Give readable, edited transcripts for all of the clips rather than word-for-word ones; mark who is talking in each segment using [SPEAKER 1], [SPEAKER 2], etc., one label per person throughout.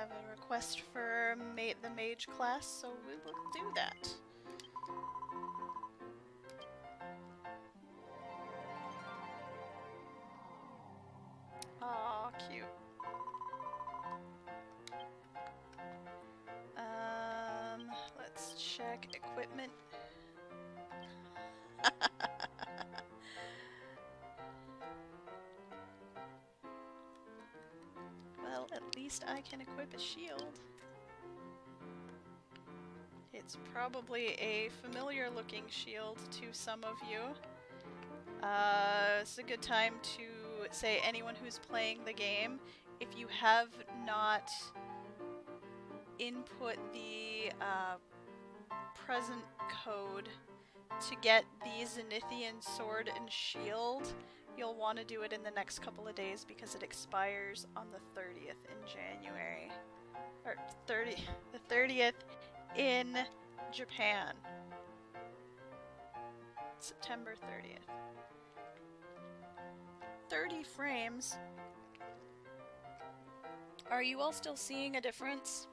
[SPEAKER 1] have a request for the mage class, so we will do that. Aw, cute. Let's check equipment. Well, at least I can equip a shield. It's probably a familiar looking shield to some of you. It's a good time to say anyone who's playing the game, if you have not input the present code to get the Zenithian sword and shield, you'll want to do it in the next couple of days because it expires on the 30th in January. Or the 30th in Japan. September 30th. 30 frames. Are you all still seeing a difference?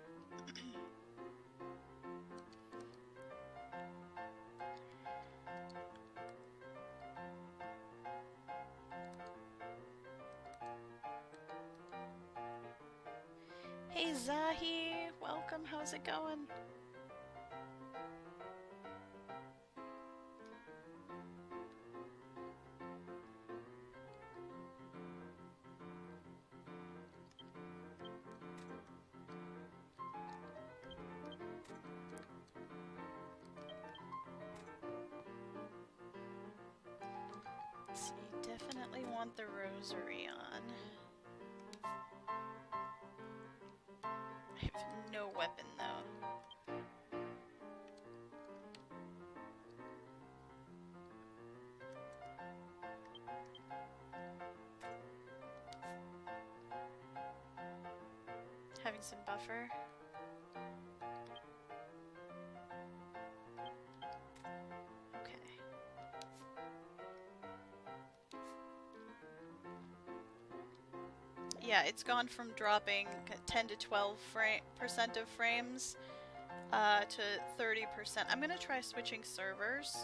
[SPEAKER 1] Hey Zahi, welcome, how's it going? Let's see, definitely want the rosary on. I have no weapon though. Having some buffer. Okay. Yeah, it's gone from dropping 10 to 12% of frames to 30%. I'm gonna try switching servers.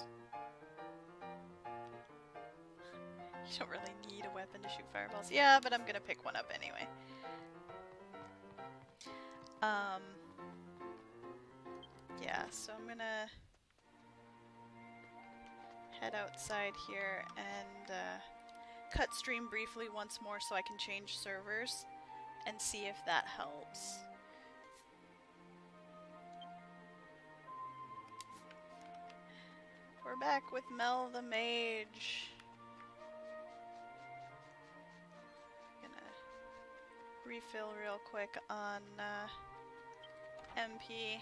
[SPEAKER 1] You don't really need a weapon to shoot fireballs. Yeah, but I'm gonna pick one up anyway. Yeah, so I'm gonna head outside here and cut stream briefly once more so I can change servers and see if that helps. We're back with Mel the Mage. Gonna refill real quick on MP.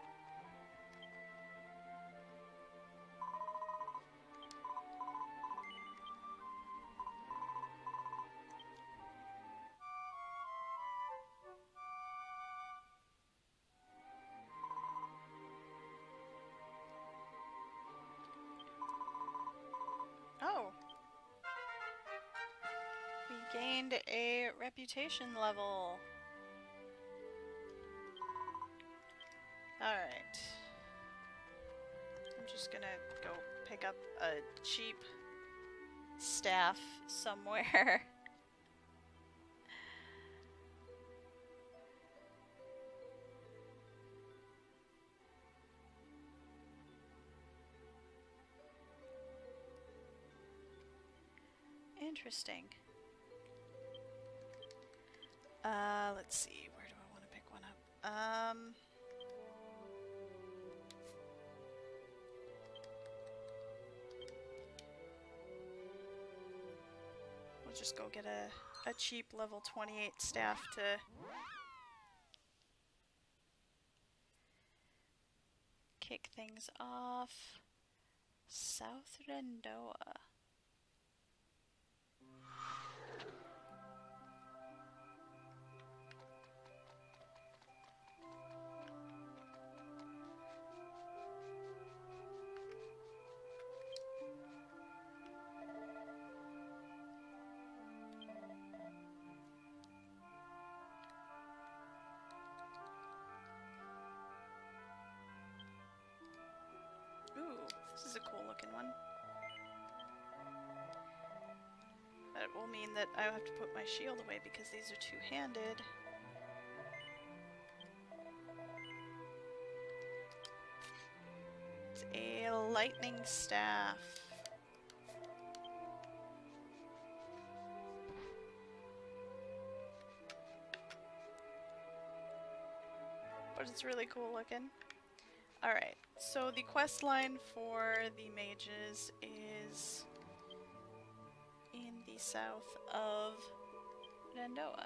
[SPEAKER 1] Oh! We gained a reputation level. Alright. I'm just gonna go pick up a cheap staff somewhere. Interesting. Let's see, where do I want to pick one up? We'll just go get a cheap level 28 staff to kick things off. South Rendoa. This is a cool looking one. That will mean that I have to put my shield away because these are two-handed. It's a lightning staff. But it's really cool looking. Alright, so the quest line for the mages is in the south of Randoa.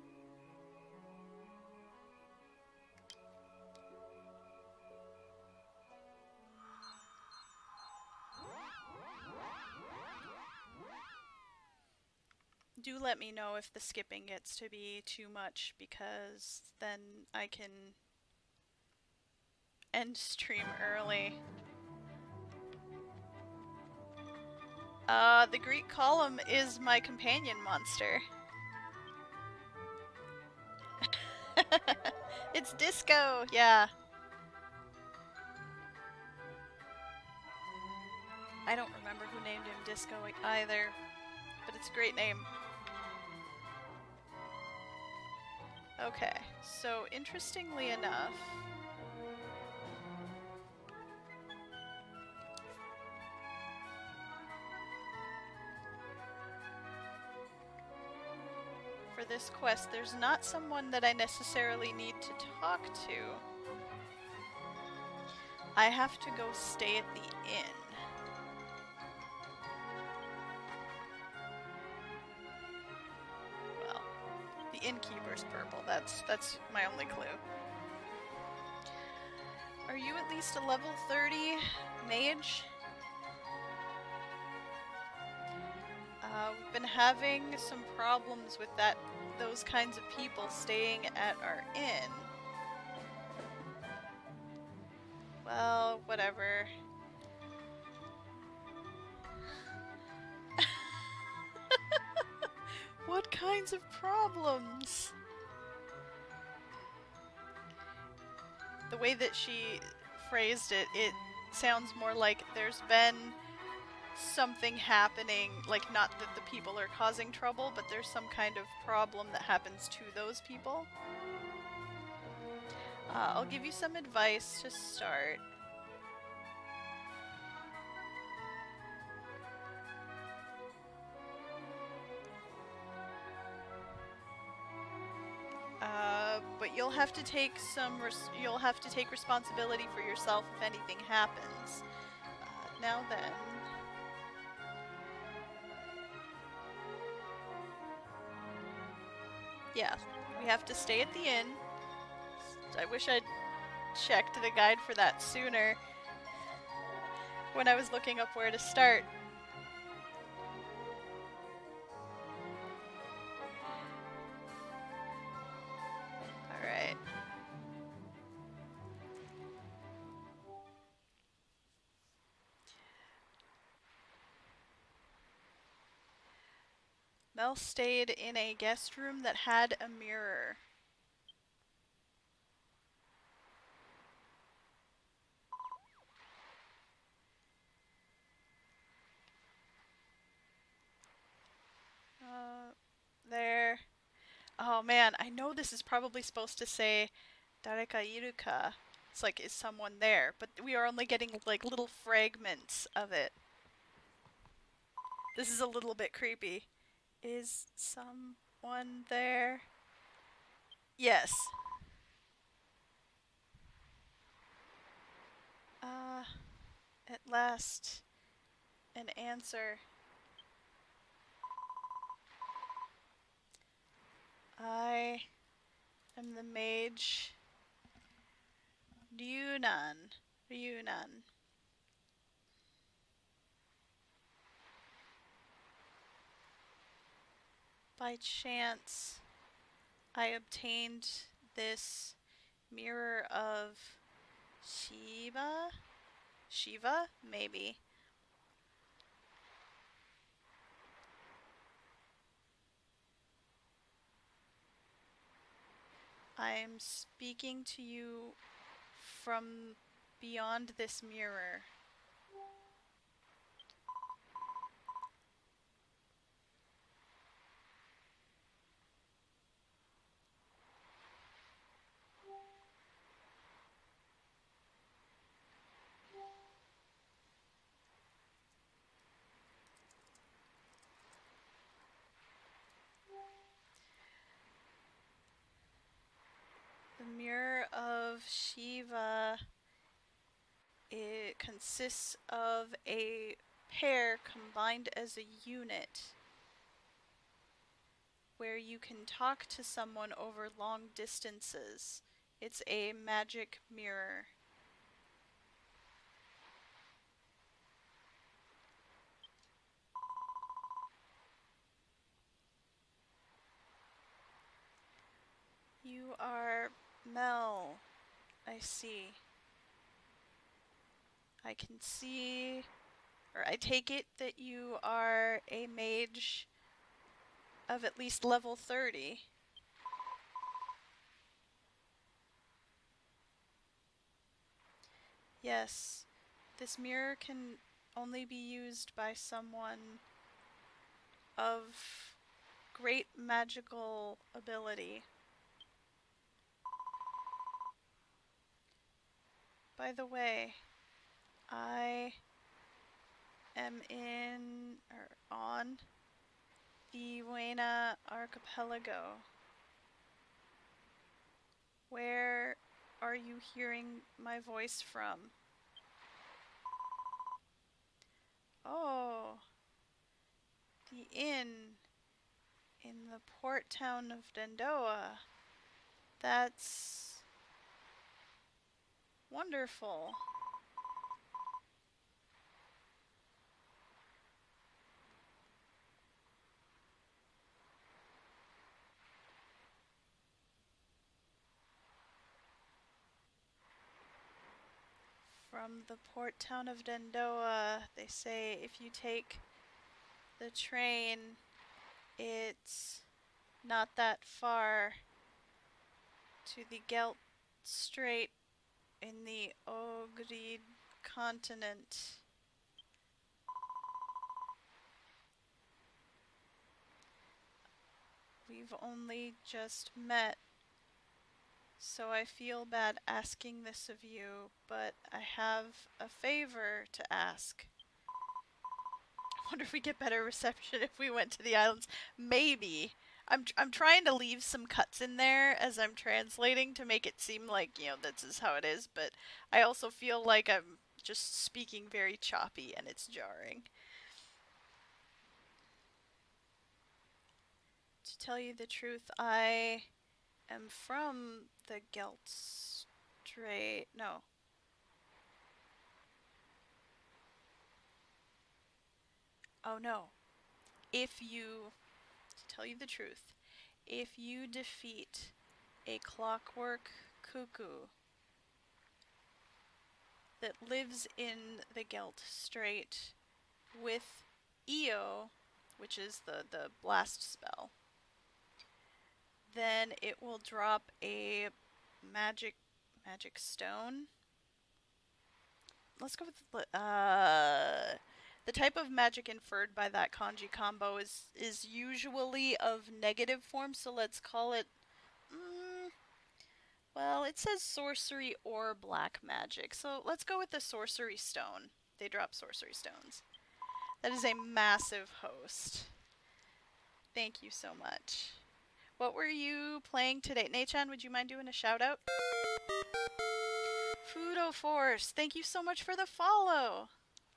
[SPEAKER 1] Do let me know if the skipping gets to be too much, because then I can end stream early. The Greek column is my companion monster. It's Disco, yeah. I don't remember who named him Disco either, but it's a great name. Okay, so interestingly enough, for this quest, there's not someone that I necessarily need to talk to. I have to go stay at the inn. Well, the innkeeper's purple. That's my only clue. Are you at least a level 30 mage? We've been having some problems with those kinds of people staying at our inn. Well, whatever. What kinds of problems? The way that she phrased it, it sounds more like there's been something happening, like not that the people are causing trouble, but there's some kind of problem that happens to those people. I'll give you some advice to start. But you'll have to take you'll have to take responsibility for yourself if anything happens. Now then. Yeah, we have to stay at the inn. I wish I'd checked the guide for that sooner when I was looking up where to start. Alright. Mel stayed in a guest room that had a mirror. There. Oh man, I know this is probably supposed to say Dareka Iruka. It's like, is someone there? But we are only getting like little fragments of it. This is a little bit creepy. Is someone there? Yes. At last, an answer. I am the mage Ryunan. By chance, I obtained this mirror of Shiva? Maybe. I'm speaking to you from beyond this mirror. of Shiva, it consists of a pair combined as a unit, where you can talk to someone over long distances. It's a magic mirror. You are Mel. I see. I can see, or I take it that you are a mage of at least level 30. Yes, this mirror can only be used by someone of great magical ability. By the way, I am on the Buena Archipelago. Where are you hearing my voice from? Oh, the inn in the port town of Dendoa. That's wonderful. From the port town of Dendoa, they say if you take the train, it's not that far to the Gelt Strait in the Ogrid continent. We've only just met, so I feel bad asking this of you, but I have a favor to ask. I wonder if we get better reception if we went to the islands. Maybe. I'm trying to leave some cuts in there as I'm translating to make it seem like, you know, this is how it is, but I also feel like I'm just speaking very choppy and it's jarring. To tell you the truth, I am from the Gelt Strait. No. Oh no. If you, to tell you the truth, if you defeat a clockwork cuckoo that lives in the Gelt Strait with Io, which is the blast spell, then it will drop a magic stone. Let's go with the type of magic inferred by that kanji combo is usually of negative form, so let's call it well, it says sorcery or black magic, so let's go with the sorcery stone. They drop sorcery stones. That is a massive host. Thank you so much. What were you playing today? Nechan, would you mind doing a shout out? Fudo Force, thank you so much for the follow.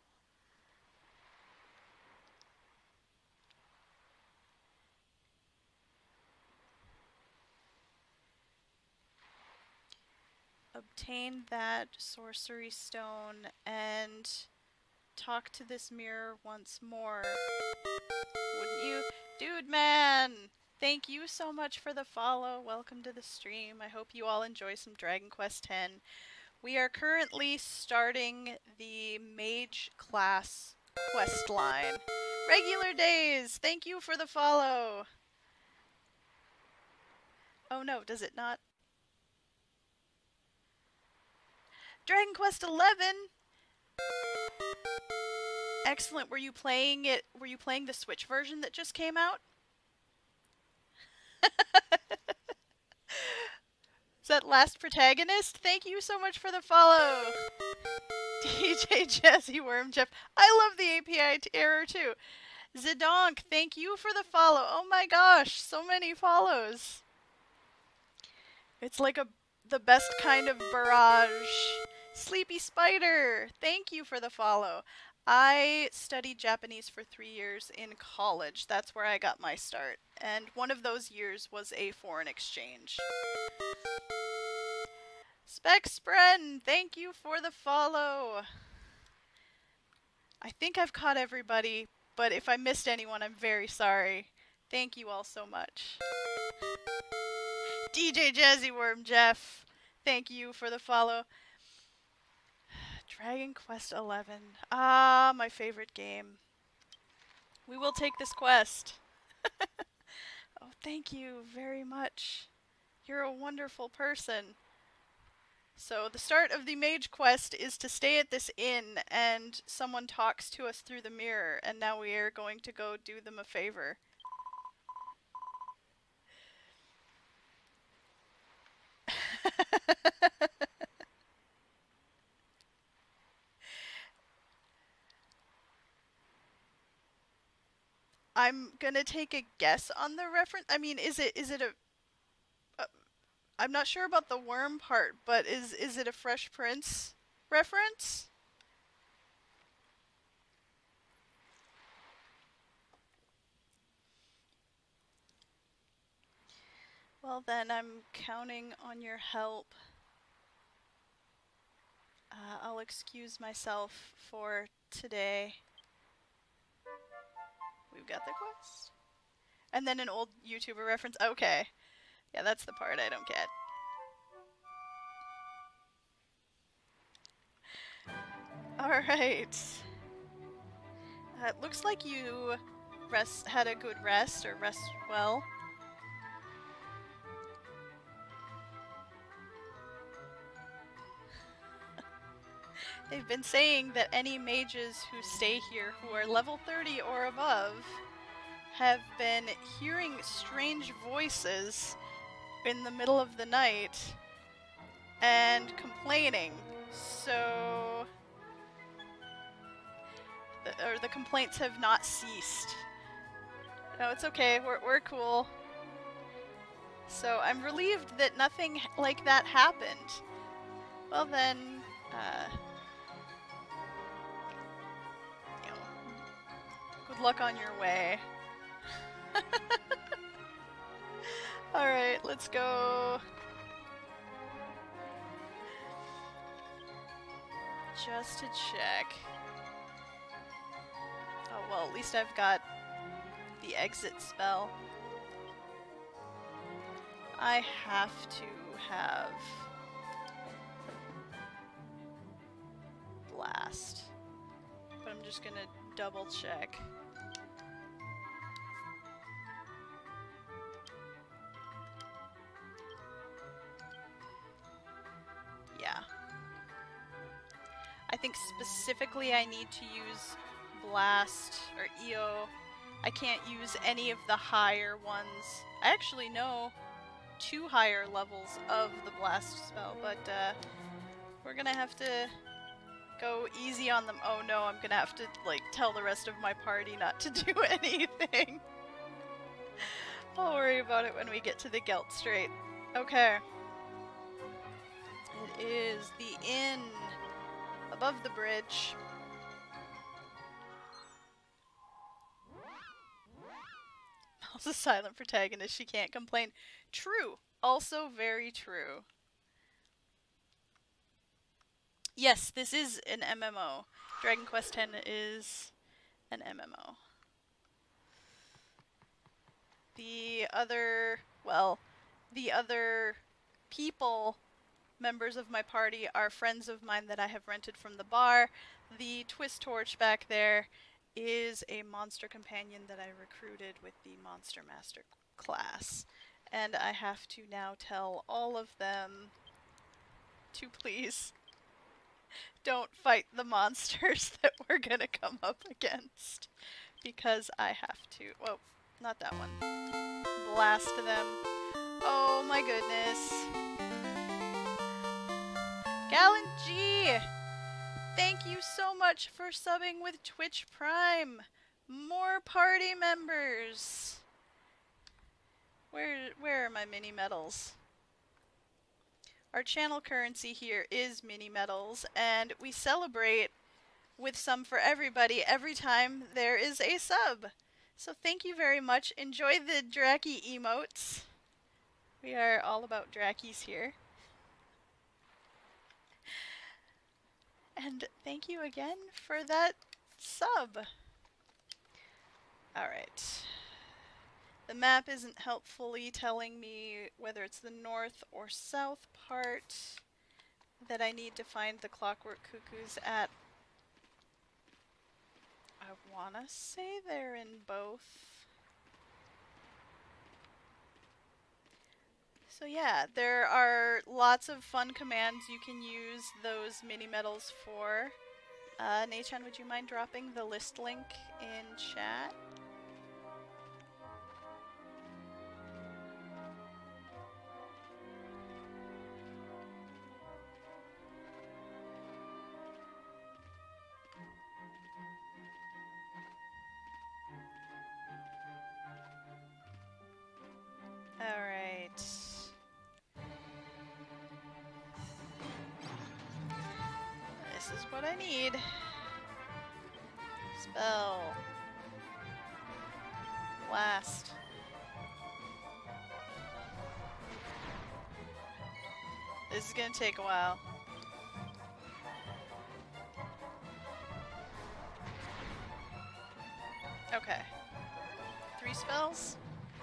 [SPEAKER 1] Obtain that sorcery stone and talk to this mirror once more. Wouldn't you? Dude, man! Thank you so much for the follow. Welcome to the stream. I hope you all enjoy some Dragon Quest X. We are currently starting the Mage class quest line. Regular days! Thank you for the follow! Oh no, does it not? Dragon Quest XI! Excellent. Were you playing it? Were you playing the Switch version that just came out? Is that Last Protagonist? Thank you so much for the follow. DJ Jazzy Worm Jeff. I love the API error too. Zedonk, thank you for the follow. Oh my gosh, so many follows. It's like the best kind of barrage. Sleepy Spider, thank you for the follow. I studied Japanese for 3 years in college. That's where I got my start. And one of those years was a foreign exchange. Spexbren, thank you for the follow. I think I've caught everybody, but if I missed anyone, I'm very sorry. Thank you all so much. DJ Jazzyworm Jeff, thank you for the follow. Dragon Quest XI. Ah, my favorite game. We will take this quest. Oh, thank you very much. You're a wonderful person. So the start of the mage quest is to stay at this inn and someone talks to us through the mirror, and now we are going to go do them a favor. I'm gonna take a guess on the reference. I mean, is it a I'm not sure about the worm part, but is it a Fresh Prince reference? Well then, I'm counting on your help. I'll excuse myself for today. We've got the quest. And then an old YouTuber reference. Okay. Yeah, that's the part I don't get. Alright. It looks like you had a good rest, or rest well. They've been saying that any mages who stay here who are level 30 or above have been hearing strange voices in the middle of the night and complaining. So the complaints have not ceased. No, it's okay. We're cool. So I'm relieved that nothing like that happened. Well then, you know, good luck on your way. Alright, let's go. Just to check. Oh well, at least I've got the exit spell. I have to have blast, but I'm just gonna double check. Yeah. I think specifically I need to use blast or EO. I can't use any of the higher ones. I actually know 2 higher levels of the blast spell, but we're gonna have to go easy on them. Oh no, I'm gonna have to like tell the rest of my party not to do anything. I'll worry about it when we get to the Gelt Strait. Okay. It is the inn above the bridge. Mel's a silent protagonist, she can't complain. True. Also very true. Yes, this is an MMO. Dragon Quest X is an MMO. The other people, members of my party, are friends of mine that I have rented from the bar. The Twist Torch back there is a monster companion that I recruited with the Monster Master class. And I have to now tell all of them to please don't fight the monsters that we're gonna come up against. Because I have to. Whoa, not that one. Blast them. Oh my goodness. Gallant G! Thank you so much for subbing with Twitch Prime. More party members. Where are my mini medals? Our channel currency here is mini medals, and we celebrate with some for everybody every time there is a sub. So thank you very much. Enjoy the Draki emotes. We are all about Drakis here. And thank you again for that sub. Alright. The map isn't helpfully telling me whether it's the north or south part that I need to find the Clockwork Cuckoos at. I wanna say they're in both. So yeah, there are lots of fun commands you can use those mini medals for. Nachan, would you mind dropping the list link in chat? Alright. This is what I need. Spell. Blast. This is gonna take a while. Okay. 3 spells.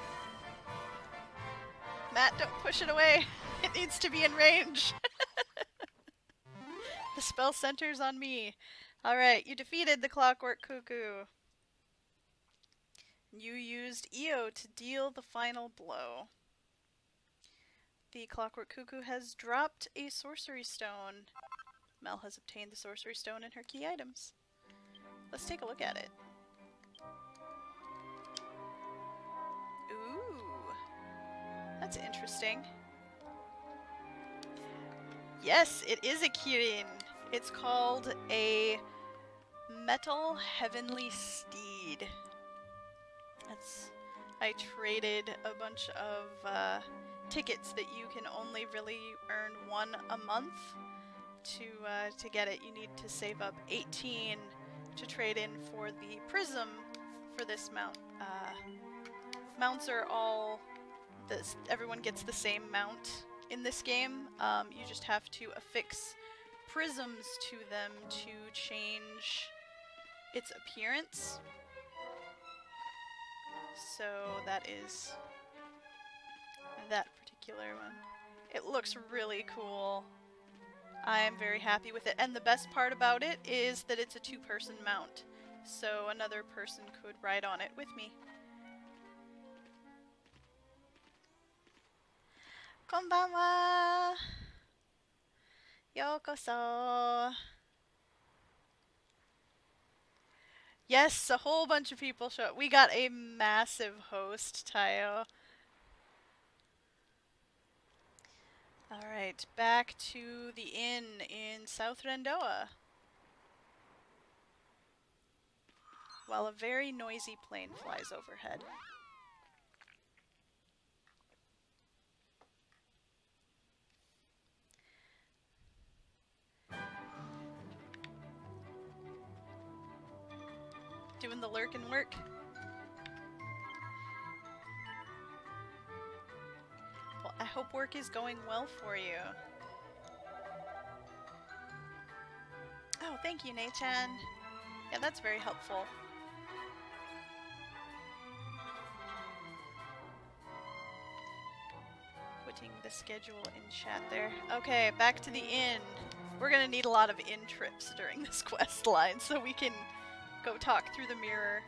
[SPEAKER 1] Matt, don't push it away. It needs to be in range. The spell centers on me. Alright, you defeated the Clockwork Cuckoo. You used Io to deal the final blow. The Clockwork Cuckoo has dropped a sorcery stone. Mel has obtained the sorcery stone in her key items. Let's take a look at it. Ooh. That's interesting. Yes, it is a Kirin. It's called a Metal Heavenly Steed. I traded a bunch of tickets that you can only really earn 1 a month. To get it, you need to save up 18 to trade in for the prism for this mount. Mounts are all everyone gets the same mount in this game. You just have to affix prisms to them to change its appearance. So that is that particular one. It looks really cool. I am very happy with it, and the best part about it is that it's a 2-person mount, so another person could ride on it with me. Konbanwa! Yokoso! Yes, a whole bunch of people show up. We got a massive host, Tayo. Alright, back to the inn in South Rendoa. While a very noisy plane flies overhead. Doing the lurkin' work. Well, I hope work is going well for you. Oh, thank you, Nachan. Yeah, that's very helpful. Putting the schedule in chat there. Okay, back to the inn. We're gonna need a lot of inn trips during this quest line so we can go talk through the mirror.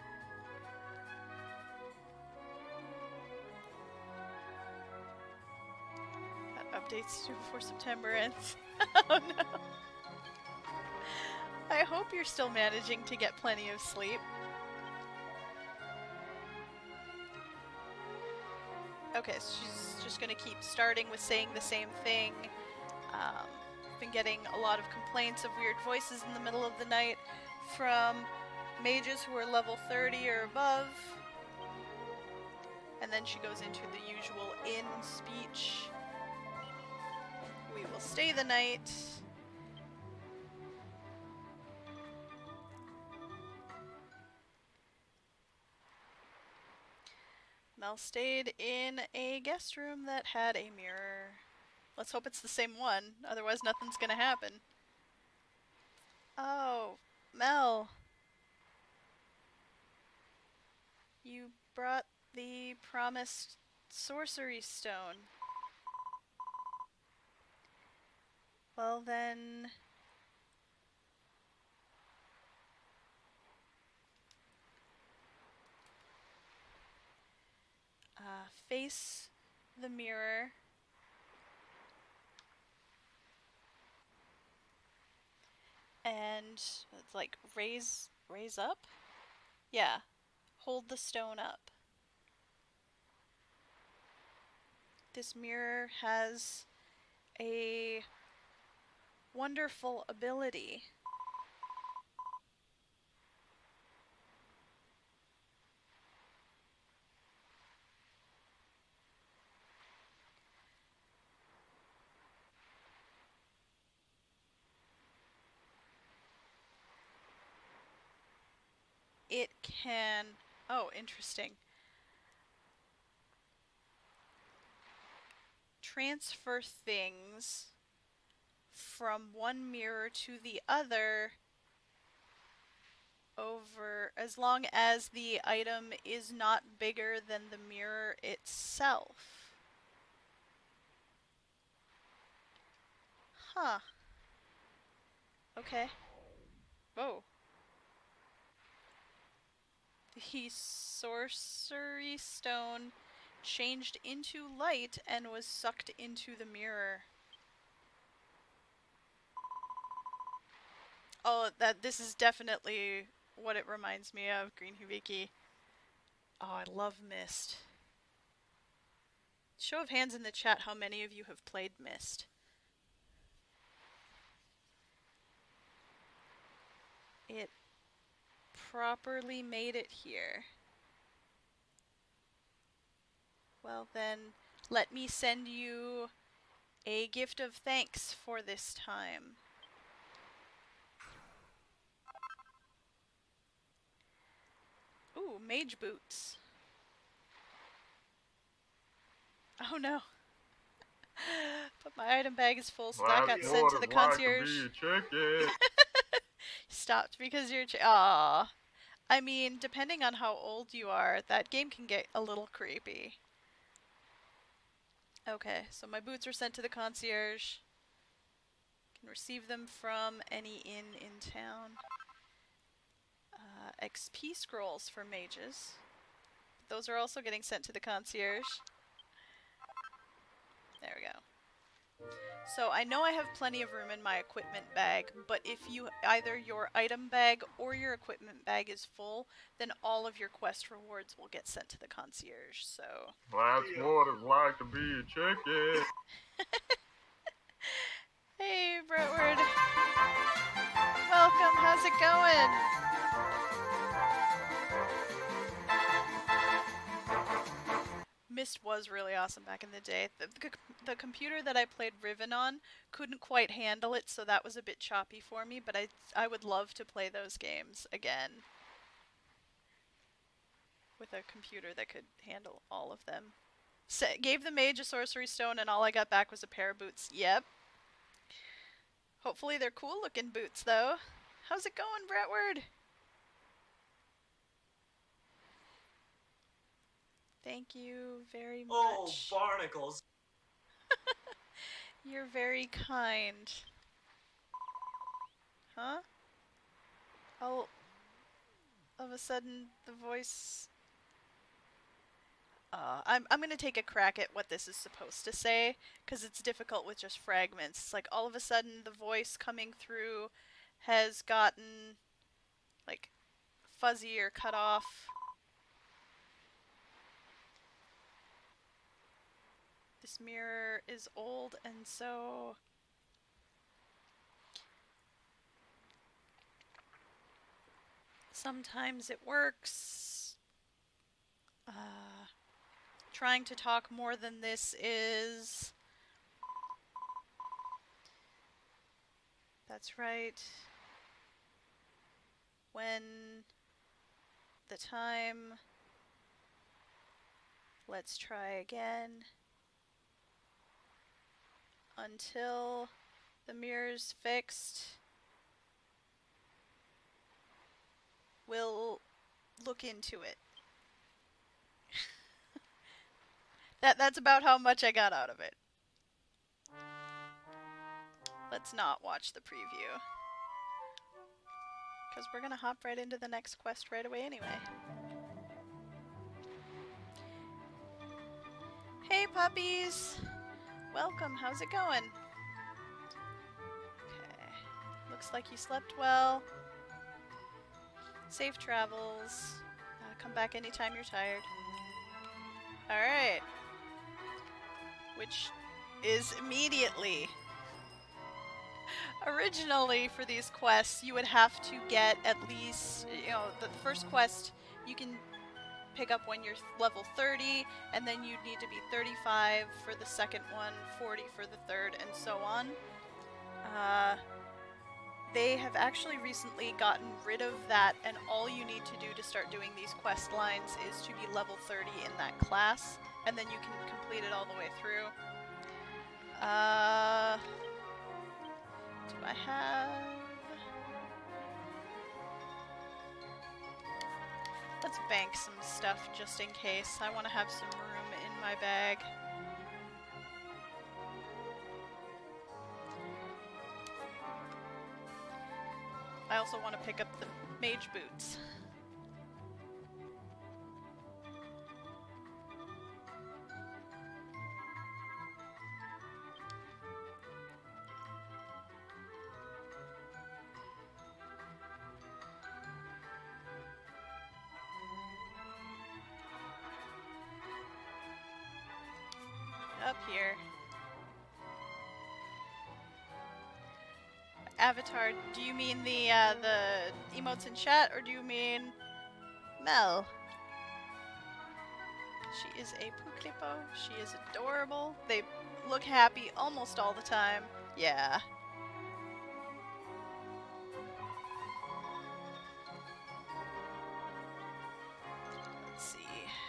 [SPEAKER 1] That updates due before September ends. Oh no. I hope you're still managing to get plenty of sleep. Okay, so she's just gonna keep starting with saying the same thing. Been getting a lot of complaints of weird voices in the middle of the night from mages who are level 30 or above. And then she goes into the usual inn speech. We will stay the night. Mel stayed in a guest room that had a mirror. Let's hope it's the same one, otherwise nothing's gonna happen. Oh, Mel. You brought the promised sorcery stone. Well then... face the mirror. And it's like raise up? Yeah. Hold the stone up. This mirror has a wonderful ability. It can... Oh, interesting. Transfer things from one mirror to the other over as long as the item is not bigger than the mirror itself. Huh. Okay. Whoa. The sorcery stone changed into light and was sucked into the mirror. Oh, this is definitely what it reminds me of, Green Hibiki. Oh, I love Myst. Show of hands in the chat how many of you have played Myst. It properly made it here. Well then, let me send you a gift of thanks for this time. Ooh, mage boots. Oh no. But my item bag is full, so that got sent to the concierge. Stopped because you're Aww. I mean, depending on how old you are, that game can get a little creepy. Okay, so my boots are sent to the concierge. Can receive them from any inn in town. XP scrolls for mages. Those are also getting sent to the concierge. There we go. So I know I have plenty of room in my equipment bag, but if you either your item bag or your equipment bag is full, then all of your quest rewards will get sent to the concierge. So
[SPEAKER 2] that's what it's like to be a chicken.
[SPEAKER 1] Hey, Brentward. Welcome. How's it going? Myst was really awesome back in the day. The computer that I played Riven on couldn't quite handle it, so that was a bit choppy for me, but I would love to play those games again. With a computer that could handle all of them. Gave the mage a sorcery stone and all I got back was a pair of boots. Yep. Hopefully they're cool looking boots though. How's it going, Brentward? Thank you very much.
[SPEAKER 3] Oh, barnacles.
[SPEAKER 1] You're very kind. Huh? All of a sudden the voice... I'm gonna take a crack at what this is supposed to say, because it's difficult with just fragments. It's like all of a sudden the voice coming through has gotten like fuzzy or cut off. This mirror is old and so... Sometimes it works. Trying to talk more than this is... That's right. When the time... Let's try again. Until the mirror's fixed, we'll look into it. That's about how much I got out of it. Let's not watch the preview. Because we're gonna hop right into the next quest right away anyway. Hey puppies! Welcome, how's it going? Okay. Looks like you slept well. Safe travels. Come back anytime you're tired. Alright. Which is immediately. Originally, for these quests, you would have to get at least, you know, the first quest you can pick up when you're level 30, and then you'd need to be 35 for the second one, 40 for the third, and so on. They have actually recently gotten rid of that, and all you need to do to start doing these quest lines is to be level 30 in that class, and then you can complete it all the way through. Do I have... Let's bank some stuff just in case. I want to have some room in my bag. I also want to pick up the mage boots. Up here. Avatar, do you mean the emotes in chat, or do you mean Mel? She is a Puklipo. She is adorable. They look happy almost all the time. Yeah. Let's see.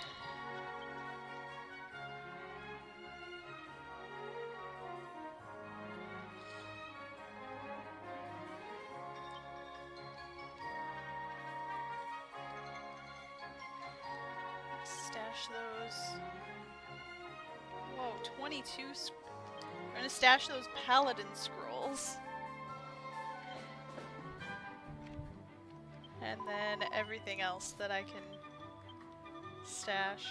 [SPEAKER 1] Stash those. Whoa, 22. We're gonna stash those paladin scrolls. And then everything else that I can stash.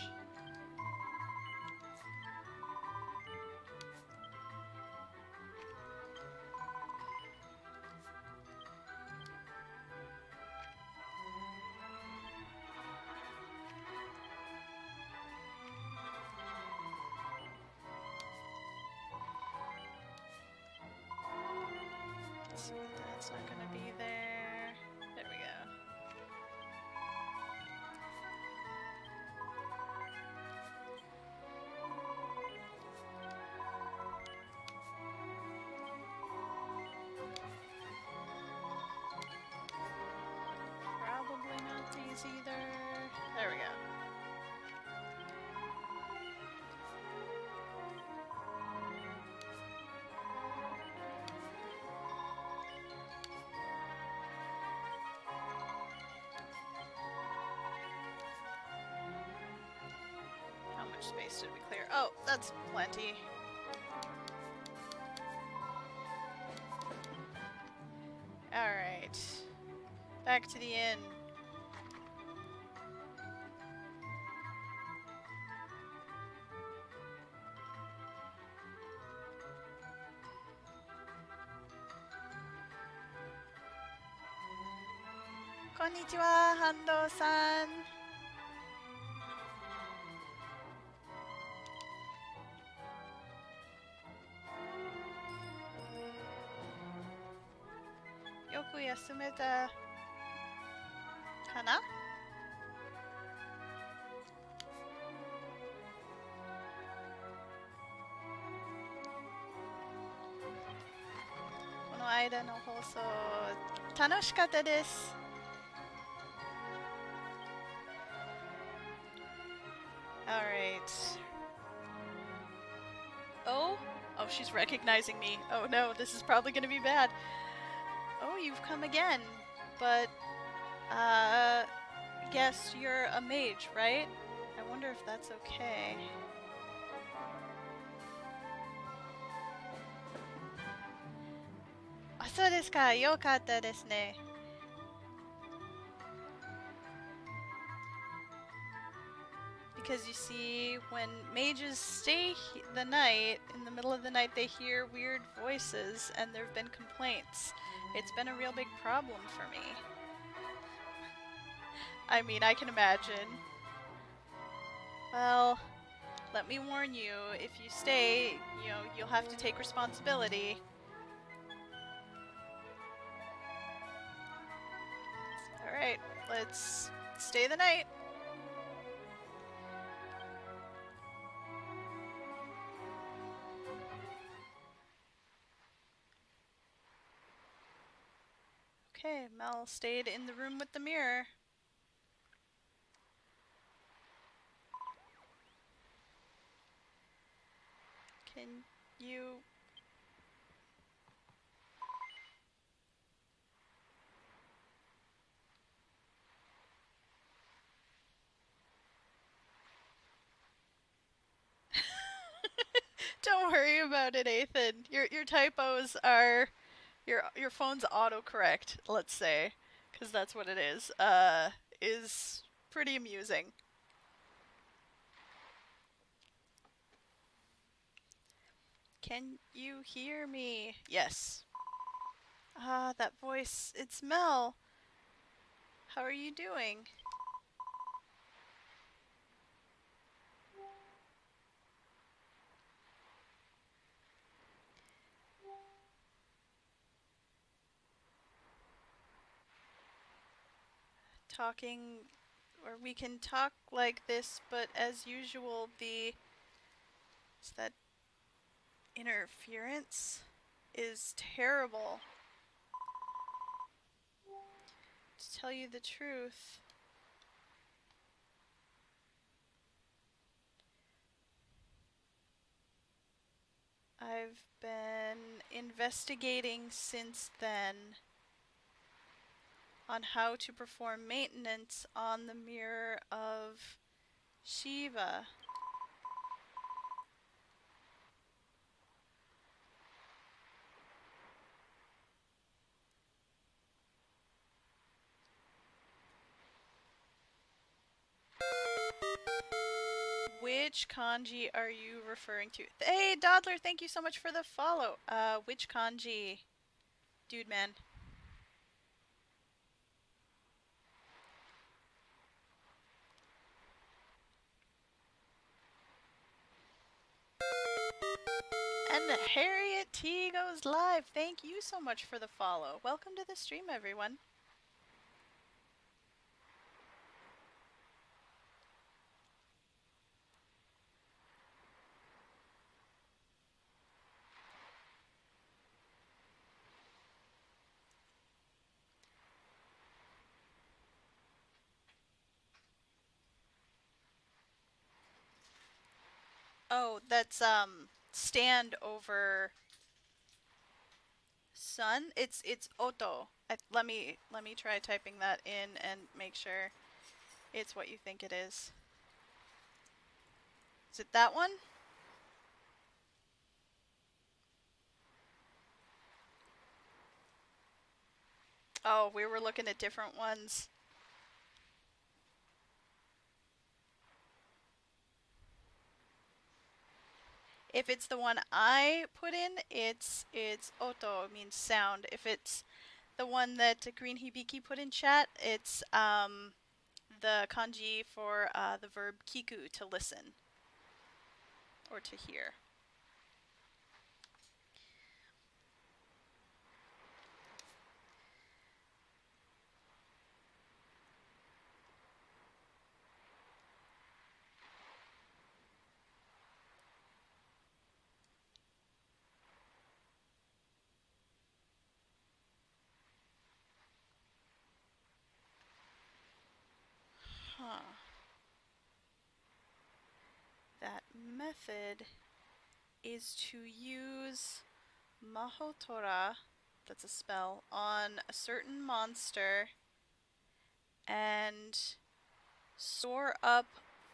[SPEAKER 1] That's not gonna be there. There we go. Probably not these either. There we go. How much space did we clear? Oh, that's plenty. Alright. Back to the inn. Konnichiwa, Hando-san. Yoku yasumeta kana? 間の放送楽しかったです。Alright. Oh? Oh, she's recognizing me. Oh no, this is probably gonna be bad. Oh, you've come again. But, guess you're a mage, right? I wonder if that's okay. Ah, そうですか。よかったですね。Because you see, when mages stay the night, in the middle of the night they hear weird voices and there have been complaints. It's been a real big problem for me. I mean, I can imagine. Well, let me warn you, if you stay, you know, you'll have to take responsibility. Alright, let's stay the night. Okay, Mel stayed in the room with the mirror. Can you... Don't worry about it, Ethan. Your typos are... Your phone's autocorrect, let's say, because that's what it is pretty amusing. Can you hear me? Yes. Ah, that voice. It's Mel. How are you doing? Talking, or we can talk like this, but as usual, that interference is terrible. To tell you the truth, I've been investigating since then on how to perform maintenance on the Mirror of Shiva. Which kanji are you referring to? Hey, Dodler, thank you so much for the follow. Which kanji? Dude, man. And Harriet T goes live. Thank you so much for the follow. Welcome to the stream, everyone. Oh, that's stand over sun. It's oto. Let me try typing that in and make sure it's what you think it is. Is it that one? Oh, we were looking at different ones. If it's the one I put in, it's oto, means sound. If it's the one that Green Hibiki put in chat, it's the kanji for the verb kiku, to listen or to hear. method is to use Mahotora, that's a spell, on a certain monster and store up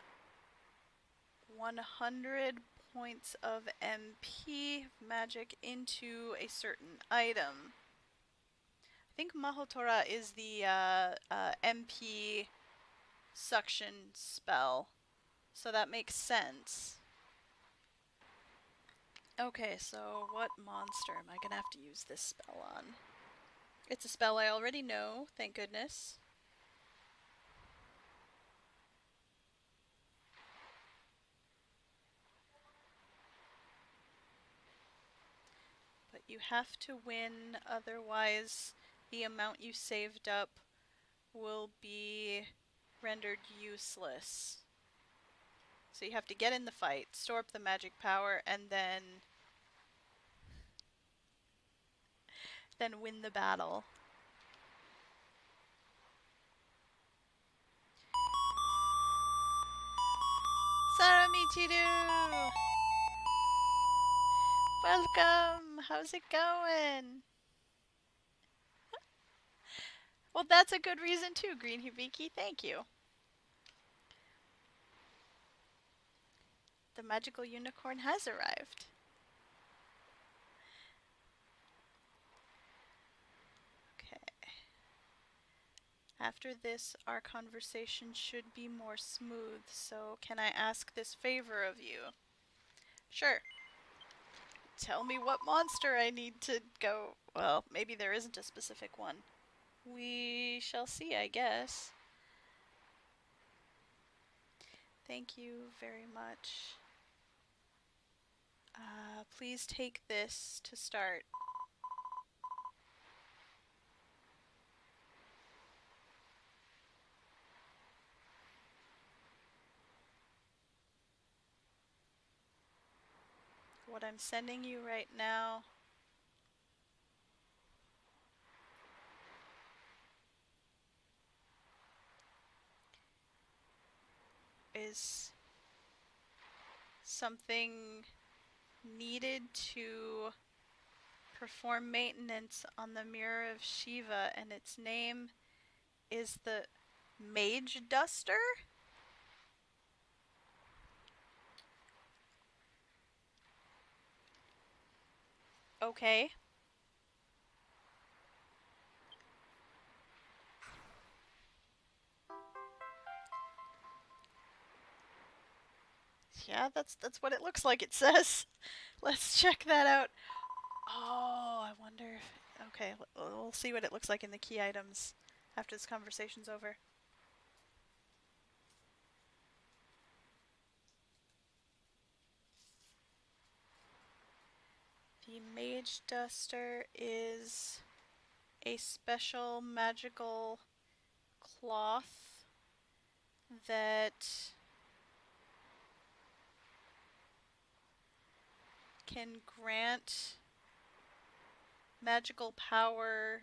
[SPEAKER 1] 100 points of MP magic into a certain item. I think Mahotora is the MP suction spell, so that makes sense. Okay, so what monster am I gonna have to use this spell on? It's a spell I already know, thank goodness. But you have to win, otherwise the amount you saved up will be rendered useless. So you have to get in the fight, store up the magic power, and then win the battle. Saramichiru! Welcome! How's it going? Well, that's a good reason too, Green Hibiki. Thank you. The magical unicorn has arrived. Okay. After this, our conversation should be more smooth, so can I ask this favor of you? Sure. Tell me what monster I need to go... Well, maybe there isn't a specific one. We shall see, I guess. Thank you very much. Please take this to start. What I'm sending you right now is something needed to perform maintenance on the Mirror of Shiva, and its name is the Mage Duster? Okay. Yeah, that's what it looks like, it says. Let's check that out. Oh, I wonder if... Okay, we'll see what it looks like in the key items after this conversation's over. The Mage Duster is a special magical cloth that can grant magical power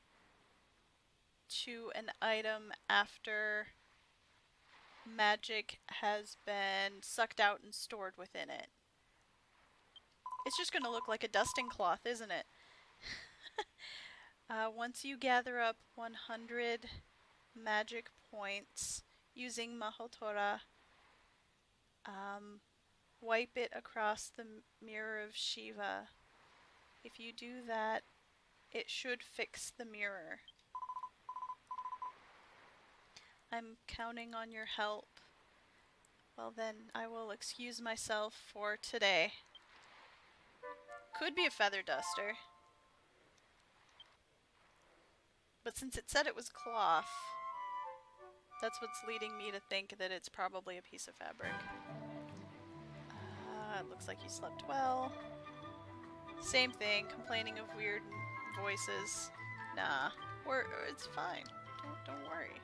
[SPEAKER 1] to an item after magic has been sucked out and stored within it. It's just going to look like a dusting cloth, isn't it? Once you gather up 100 magic points using Mahotora, wipe it across the Mirror of Shiva. If you do that, it should fix the mirror. I'm counting on your help. Well then, I will excuse myself for today. Could be a feather duster. But since it said it was cloth, that's what's leading me to think that it's probably a piece of fabric. It looks like you slept well. Same thing, complaining of weird voices. Nah, it's fine. Don't worry.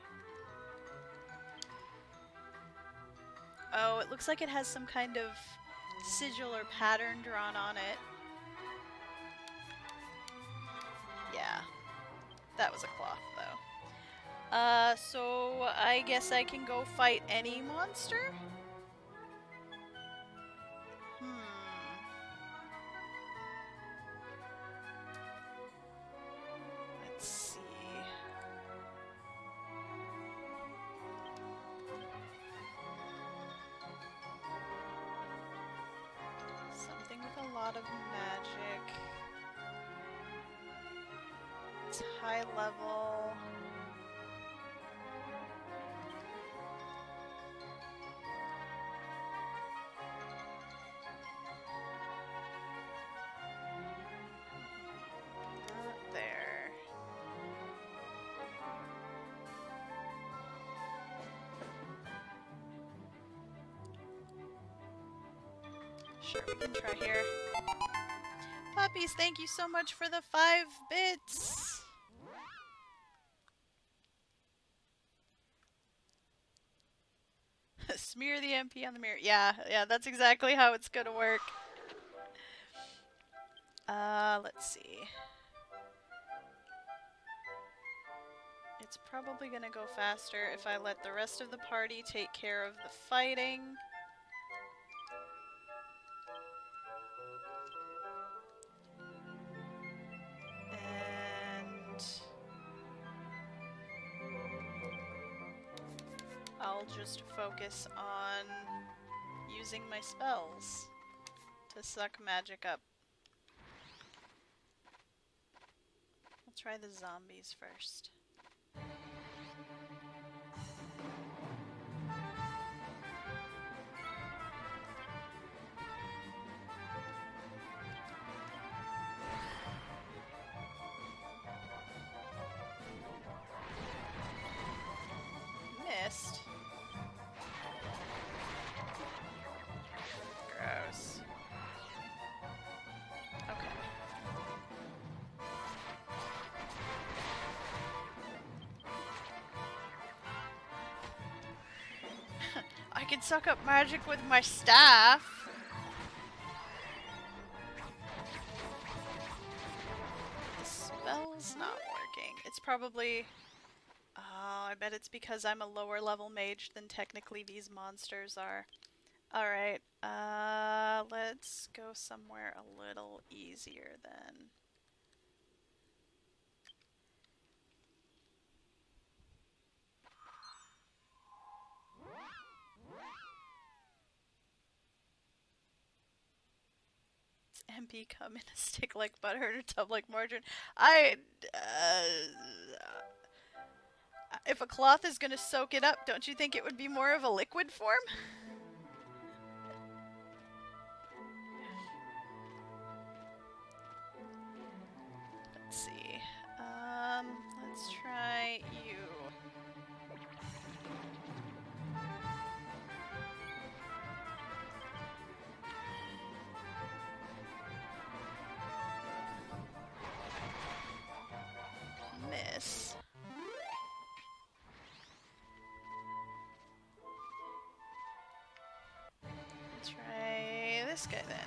[SPEAKER 1] Oh, it looks like it has some kind of sigil or pattern drawn on it. Yeah, that was a cloth though. So I guess I can go fight any monster? lot of magic. It's high level. Not there. Sure, we can try here. Puppies, thank you so much for the 5 bits! Smear the MP on the mirror. Yeah, that's exactly how it's gonna work. Let's see. It's probably gonna go faster if I let the rest of the party take care of the fighting. And I'll just focus on using my spells to suck magic up. I'll try the zombies first. Missed. Gross. Okay. I can suck up magic with my staff. The spell's not working. It's probably... Oh, I bet it's because I'm a lower level mage than technically these monsters are. Alright, let's go somewhere a little easier then. It's MP come in a stick like butter and a tub like margarine. If a cloth is gonna soak it up, don't you think it would be more of a liquid form? Let's see. Let's try you. Miss. Try this guy then.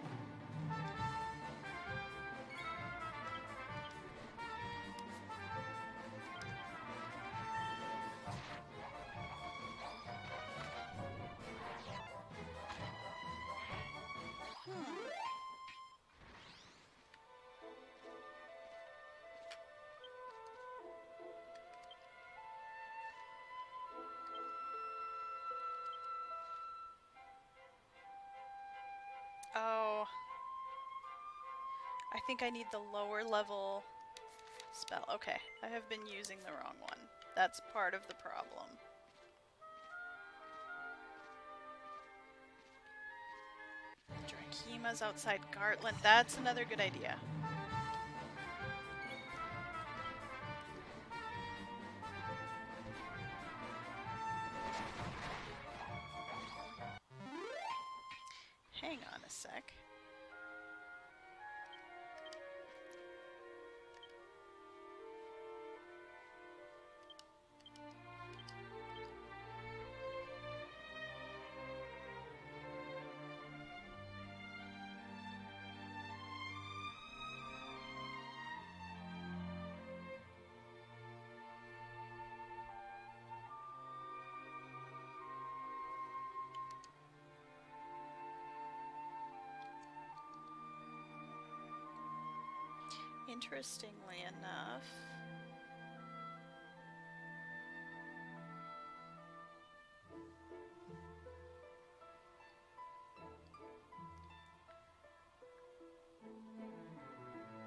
[SPEAKER 1] Oh. I think I need the lower level spell. Okay, I have been using the wrong one. That's part of the problem. Drakima's outside Gartland. That's another good idea. Hang on a sec. Interestingly enough,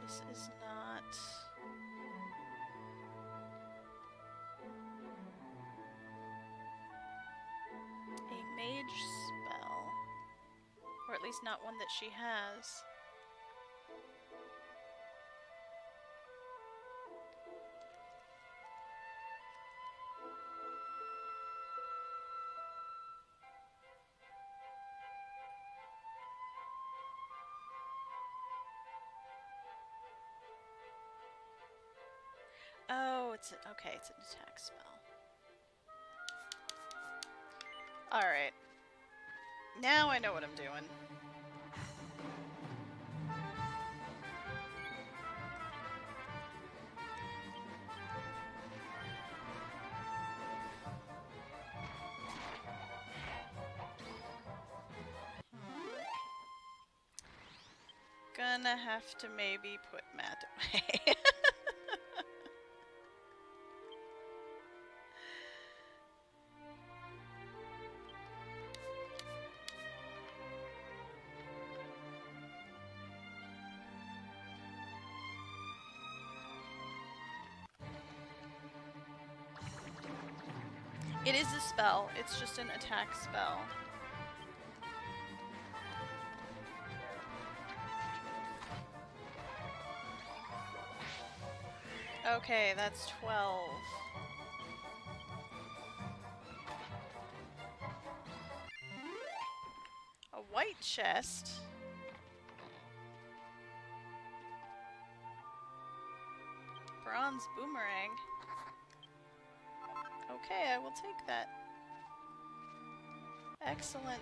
[SPEAKER 1] This is not... a mage spell. Or at least not one that she has. Oh, okay, it's an attack spell. Alright. Now I know what I'm doing. Gonna have to maybe put Matt away. It is a spell, it's just an attack spell. Okay, that's 12. A white chest. Bronze boomerang. Okay, I will take that. Excellent.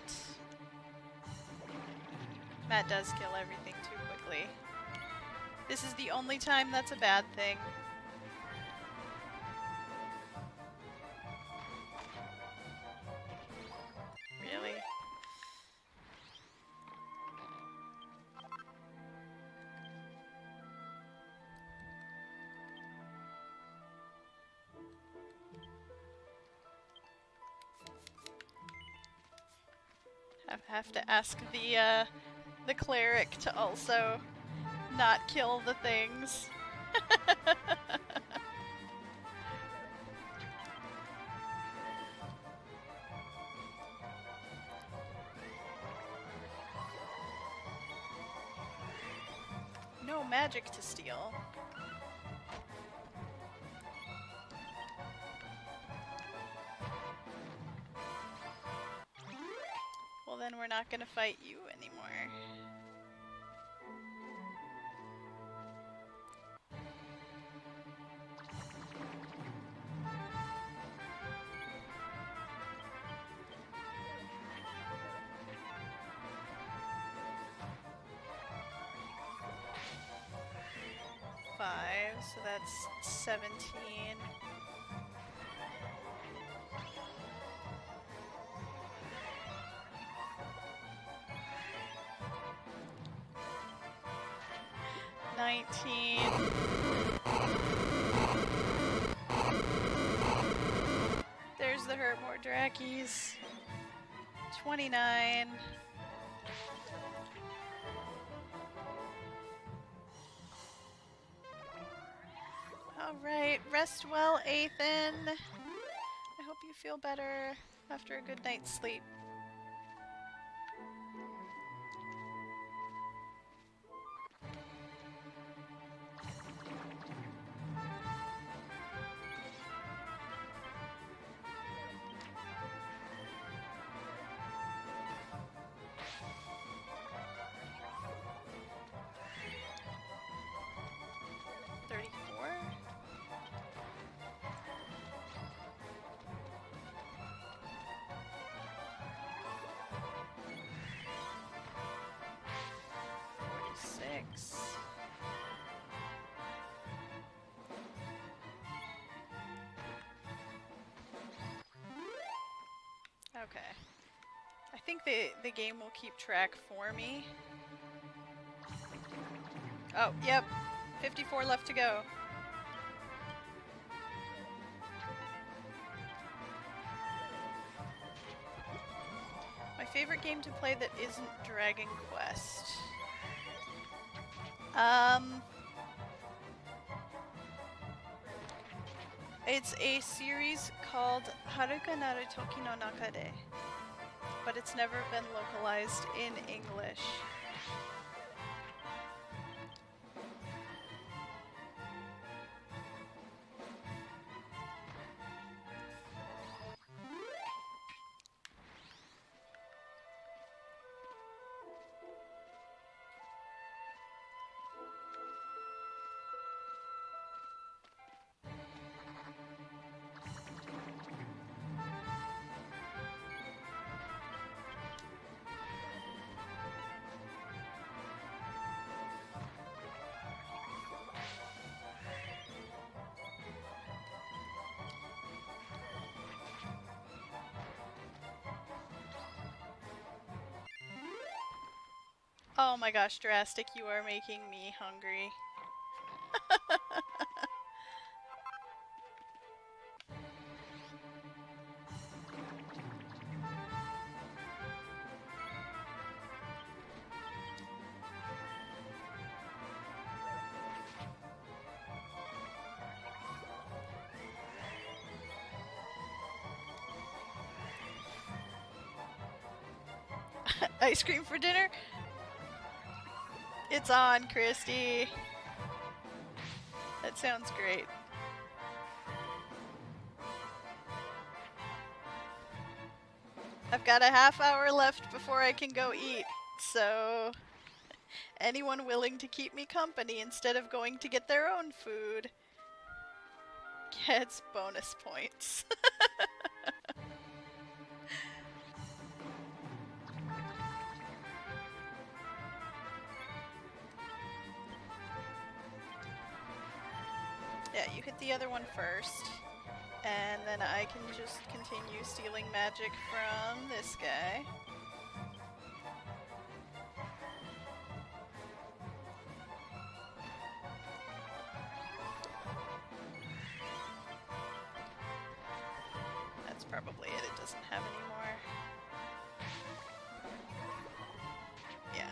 [SPEAKER 1] Matt does kill everything too quickly. This is the only time that's a bad thing. Really? Have to ask the cleric to also not kill the things. No magic to steal. Well, then we're not gonna fight you anymore. So that's 17. There's the Hurtmore Drakes. 29. Alright, rest well, Ethan. I hope you feel better after a good night's sleep. Okay. I think the game will keep track for me. Oh, yep. 54 left to go. My favorite game to play that isn't Dragon Quest. It's a series called Haruka Naru Toki no Nakade, but it's never been localized in English. Oh my gosh, Drastic, you are making me hungry. Ice cream for dinner? It's on, Christy. That sounds great. I've got a half hour left before I can go eat, so anyone willing to keep me company instead of going to get their own food gets bonus points. Yeah, you hit the other one first, and then I can just continue stealing magic from this guy. That's probably it, it doesn't have any more. Yeah.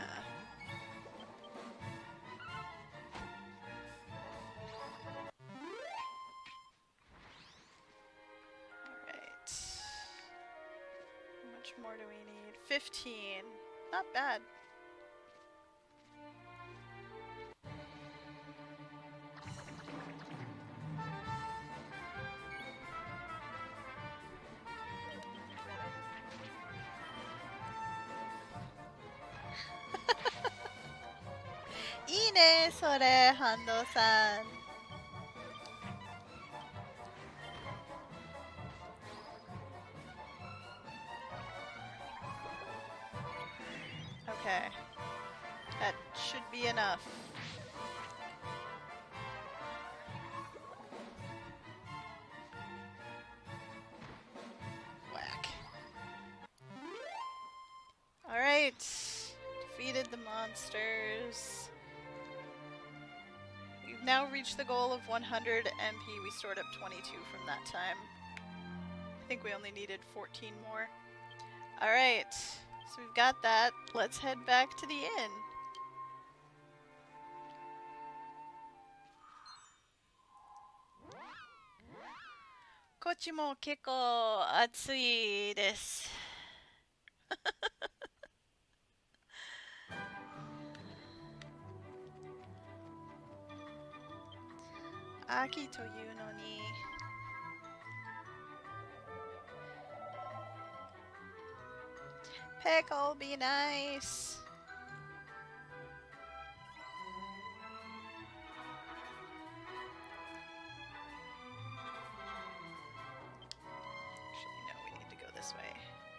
[SPEAKER 1] How much more do we need? 15. Not bad. Ine, sore, Hando-san. Okay. That should be enough. Whack. Alright. Defeated the monsters. We've now reached the goal of 100 MP. We stored up 22 from that time. I think we only needed 14 more. Alright. So we've got that. Let's head back to the inn. Kochi mo kekko atsui desu. Aki to you no ni. Pickle, be nice. Actually, no, we need to go this way.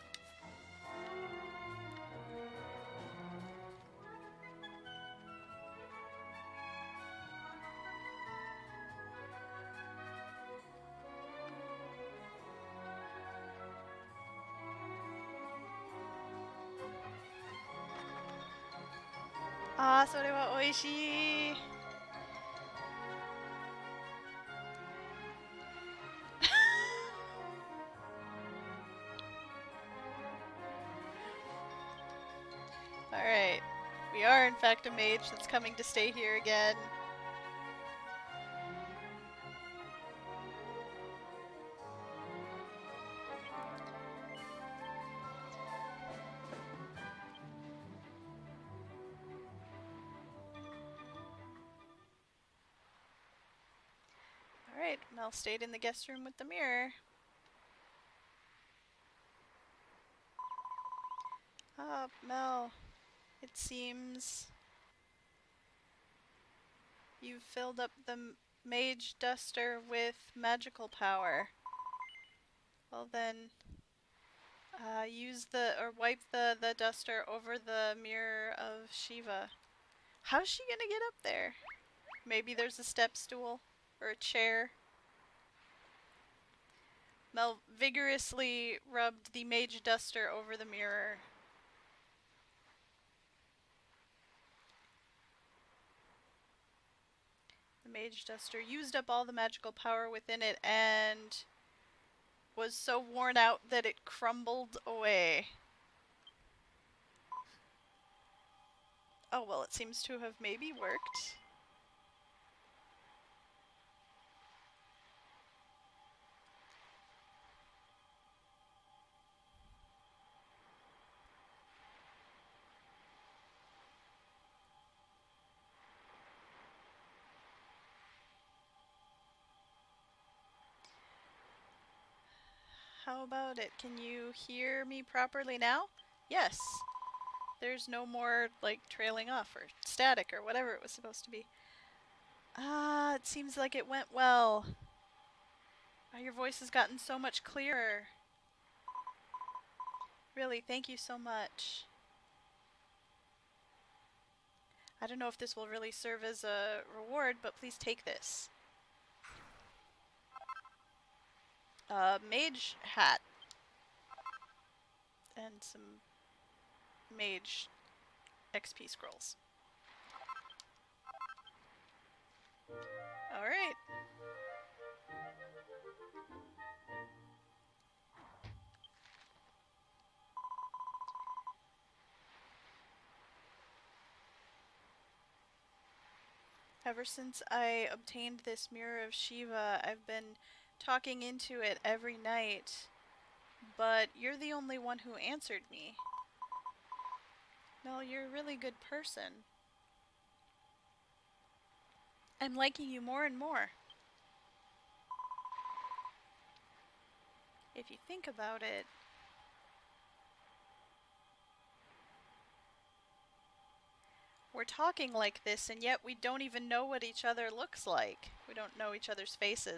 [SPEAKER 1] Ah, それは美味しい。Alright. We are in fact a mage that's coming to stay here again. Alright, Mel stayed in the guest room with the mirror. Mel, it seems you've filled up the mage duster with magical power. Well then, wipe the duster over the mirror of Shiva. How's she gonna get up there? Maybe there's a step stool or a chair. Mel vigorously rubbed the mage duster over the mirror. The mage duster used up all the magical power within it and was so worn out that it crumbled away. Oh, well, it seems to have maybe worked. How about it? Can you hear me properly now? Yes. There's no more, like, trailing off or static or whatever it was supposed to be. Ah, it seems like it went well. Oh, your voice has gotten so much clearer. Really, thank you so much. I don't know if this will really serve as a reward, but please take this. Mage hat. And some mage XP scrolls. Alright. Ever since I obtained this Mirror of Shiva, I've been talking into it every night, but you're the only one who answered me. Mel, you're a really good person. I'm liking you more and more. If you think about it, we're talking like this, and yet we don't even know what each other looks like. We don't know each other's faces.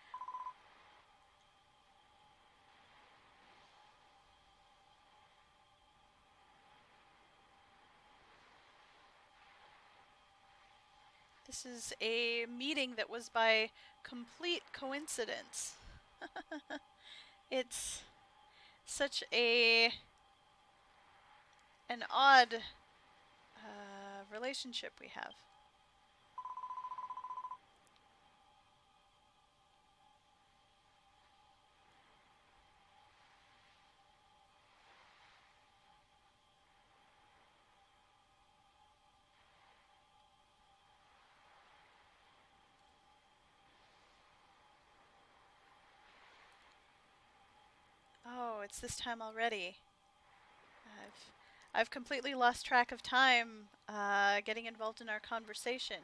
[SPEAKER 1] This is a meeting that was by complete coincidence. It's such an odd relationship we have. Oh, it's this time already. I've completely lost track of time getting involved in our conversation.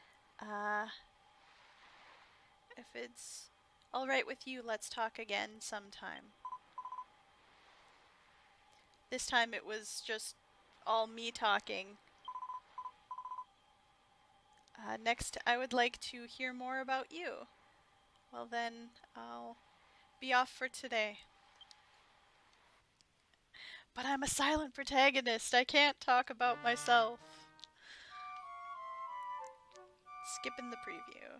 [SPEAKER 1] If it's alright with you, let's talk again sometime. This time it was just all me talking. Next, I would like to hear more about you. Well then, I'll be off for today. But I'm a silent protagonist. I can't talk about myself. Skipping the preview.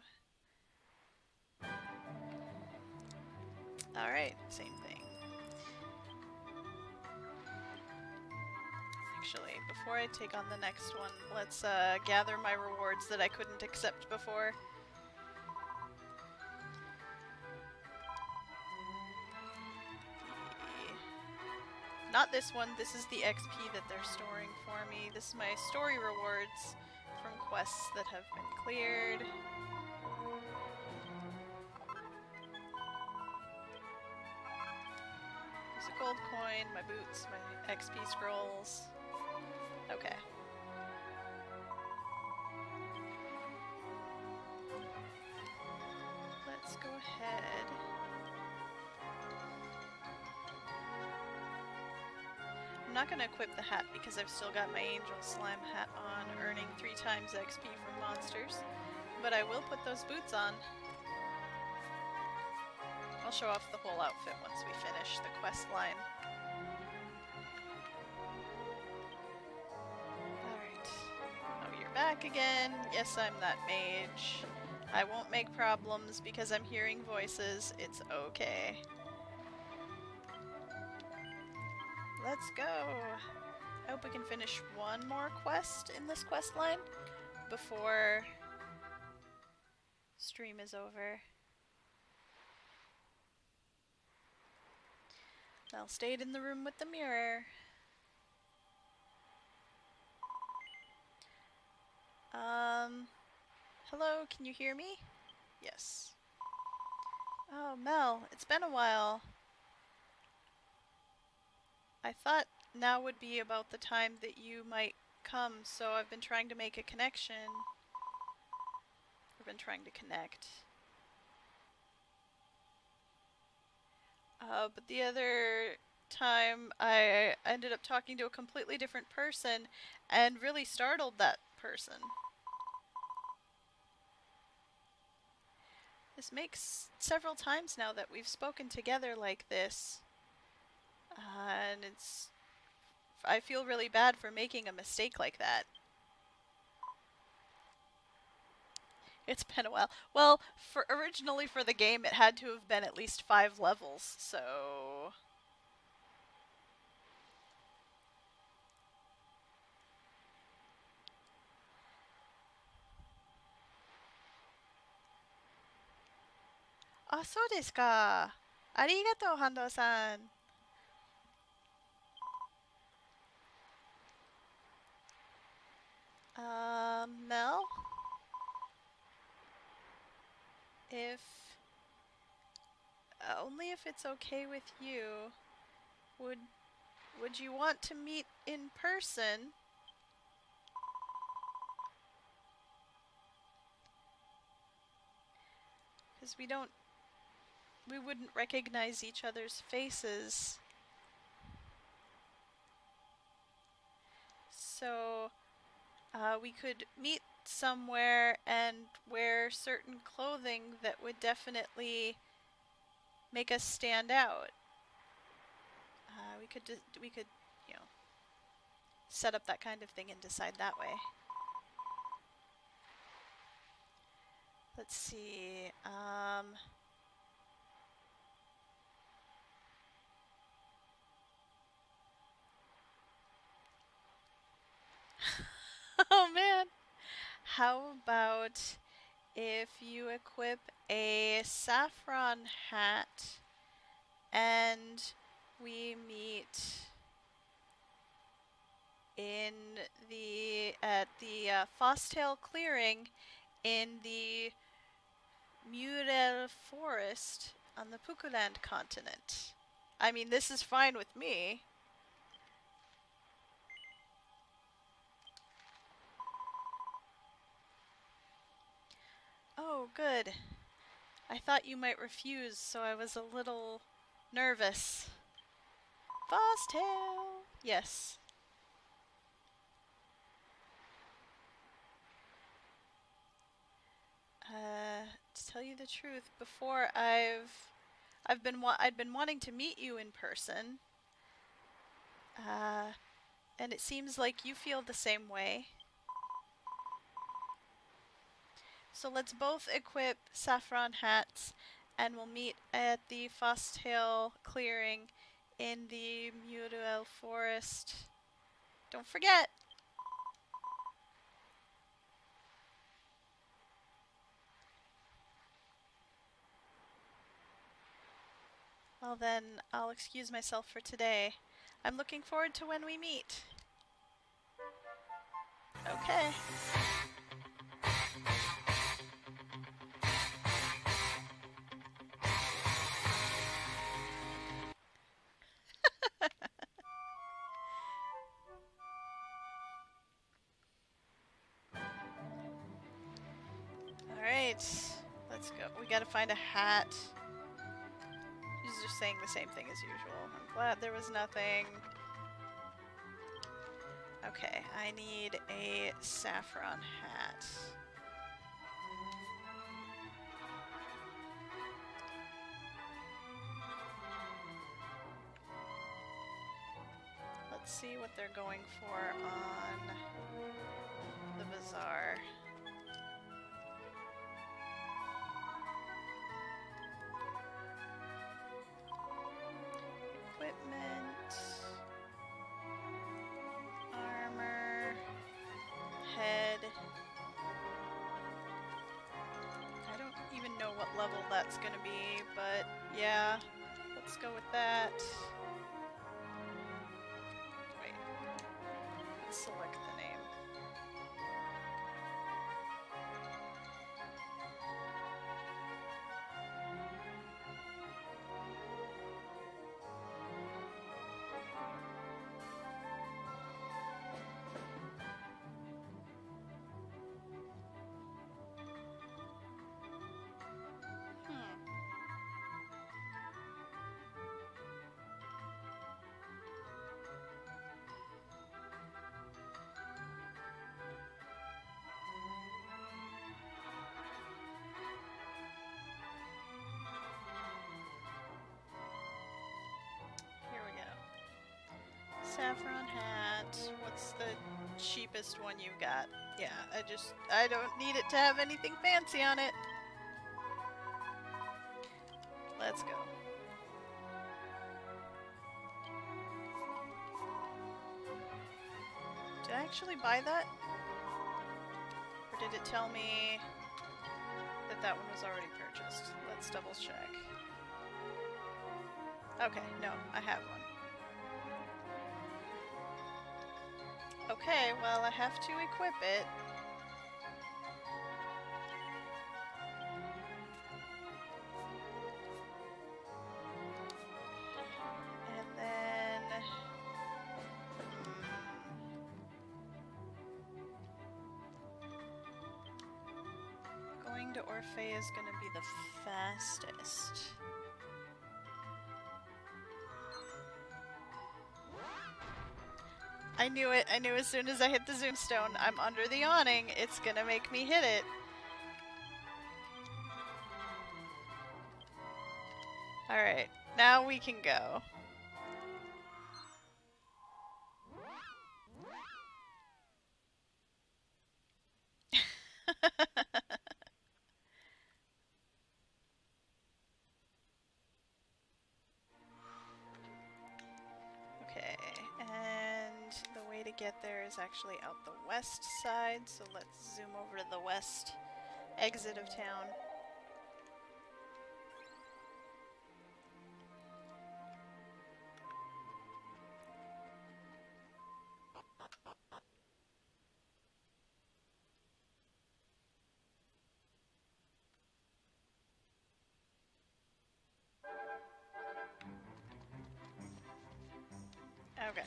[SPEAKER 1] Alright, same thing. Actually, before I take on the next one, let's gather my rewards that I couldn't accept before. Not this one, this is the XP that they're storing for me. This is my story rewards from quests that have been cleared. There's a gold coin, my boots, my XP scrolls. Okay. Let's let's go ahead. I'm not going to equip the hat because I've still got my Angel Slime hat on, earning 3 times XP from monsters. But I will put those boots on. I'll show off the whole outfit once we finish the quest line. Alright. Oh, you're back again. Yes, I'm that mage. I won't make problems because I'm hearing voices. It's okay. Let's go! I hope we can finish one more quest in this quest line before stream is over. I'll stay in the room with the mirror. Hello, can you hear me? Yes. Oh, Mel, it's been a while. I thought now would be about the time that you might come, so I've been trying to make a connection. I've been trying to connect. But the other time I ended up talking to a completely different person and really startled that person. This makes several times now that we've spoken together like this. And I feel really bad for making a mistake like that. It's been a while. Well, originally for the game it had to have been at least 5 levels, so... Ah, そうですか。ありがとう、ハンドさん。Mel? Only if it's okay with you, would you want to meet in person? Because we wouldn't recognize each other's faces. So, we could meet somewhere and wear certain clothing that would definitely make us stand out. We could, you know, set up that kind of thing and decide that way. Let's see, oh man! How about if you equip a saffron hat and we meet at the Fosstale clearing in the Murel Forest on the Pukuland continent. I mean, this is fine with me. Oh, good. I thought you might refuse, so I was a little nervous. Fosstale! Yes. To tell you the truth, before I'd been wanting to meet you in person. And it seems like you feel the same way. So let's both equip saffron hats and we'll meet at the Fosstale clearing in the Murel Forest. Don't forget! Well then, I'll excuse myself for today. I'm looking forward to when we meet. Okay. Alright, let's go. we gotta find a hat. She's just saying the same thing as usual. I'm glad there was nothing. Okay, I need a saffron hat. Let's see what they're going for on the bazaar. Equipment, armor, head. I don't even know what level that's gonna be, but yeah, let's go with that. Wait, let's select the name. Here we go. Saffron hat. What's the cheapest one you got? Yeah, I don't need it to have anything fancy on it. Let's go. Did I actually buy that? Or did it tell me that that one was already purchased? Let's double check. Okay, no, I have one. Okay, well, I have to equip it. And then... going to Orpheus is gonna be the fastest. I knew it. I knew as soon as I hit the zoom stone, I'm under the awning, it's gonna make me hit it. Alright, now we can go. Okay, and the way to get there is actually out the west side, so let's zoom over to the west exit of town. Okay.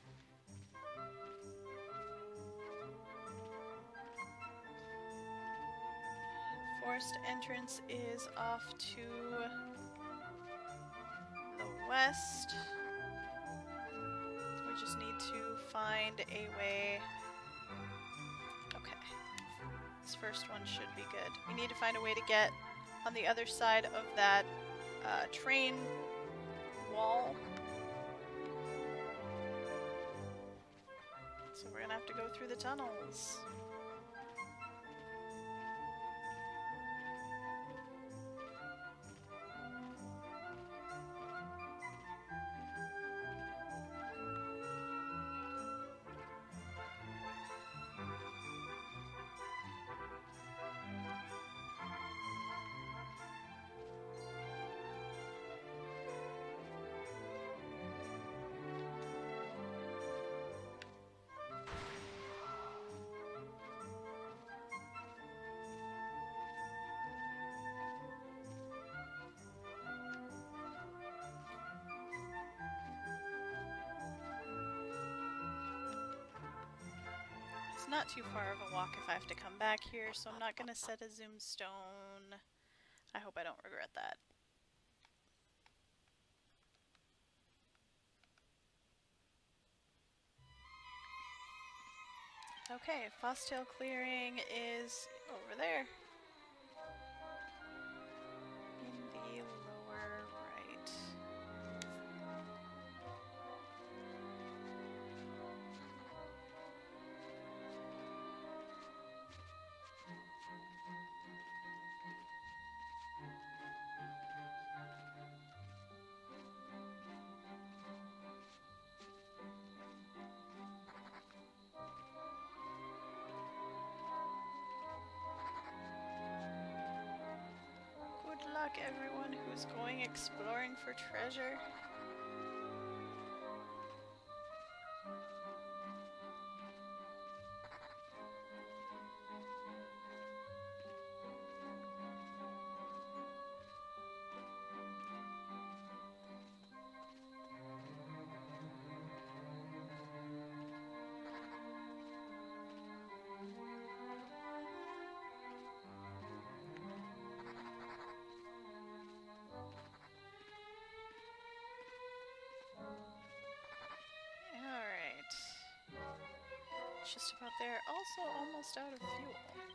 [SPEAKER 1] Forest entrance is off to the west. We just need to find a way. Okay. This first one should be good. We need to find a way to get on the other side of that train wall. So we're gonna have to go through the tunnels. Not too far of a walk if I have to come back here, so I'm not going to set a zoom stone I hope I don't regret that. Okay, Fosstail Clearing is over there. In the lower right. Good luck, everyone who's going exploring for treasure. Alright. Just about there. Also almost out of fuel.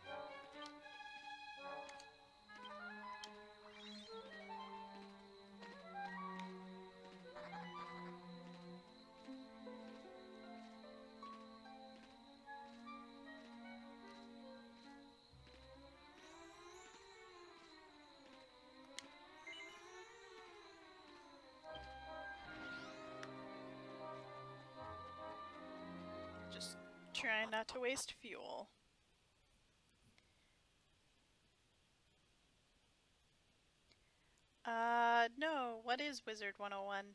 [SPEAKER 1] Just trying not to waste fuel. No. What is Wizard 101?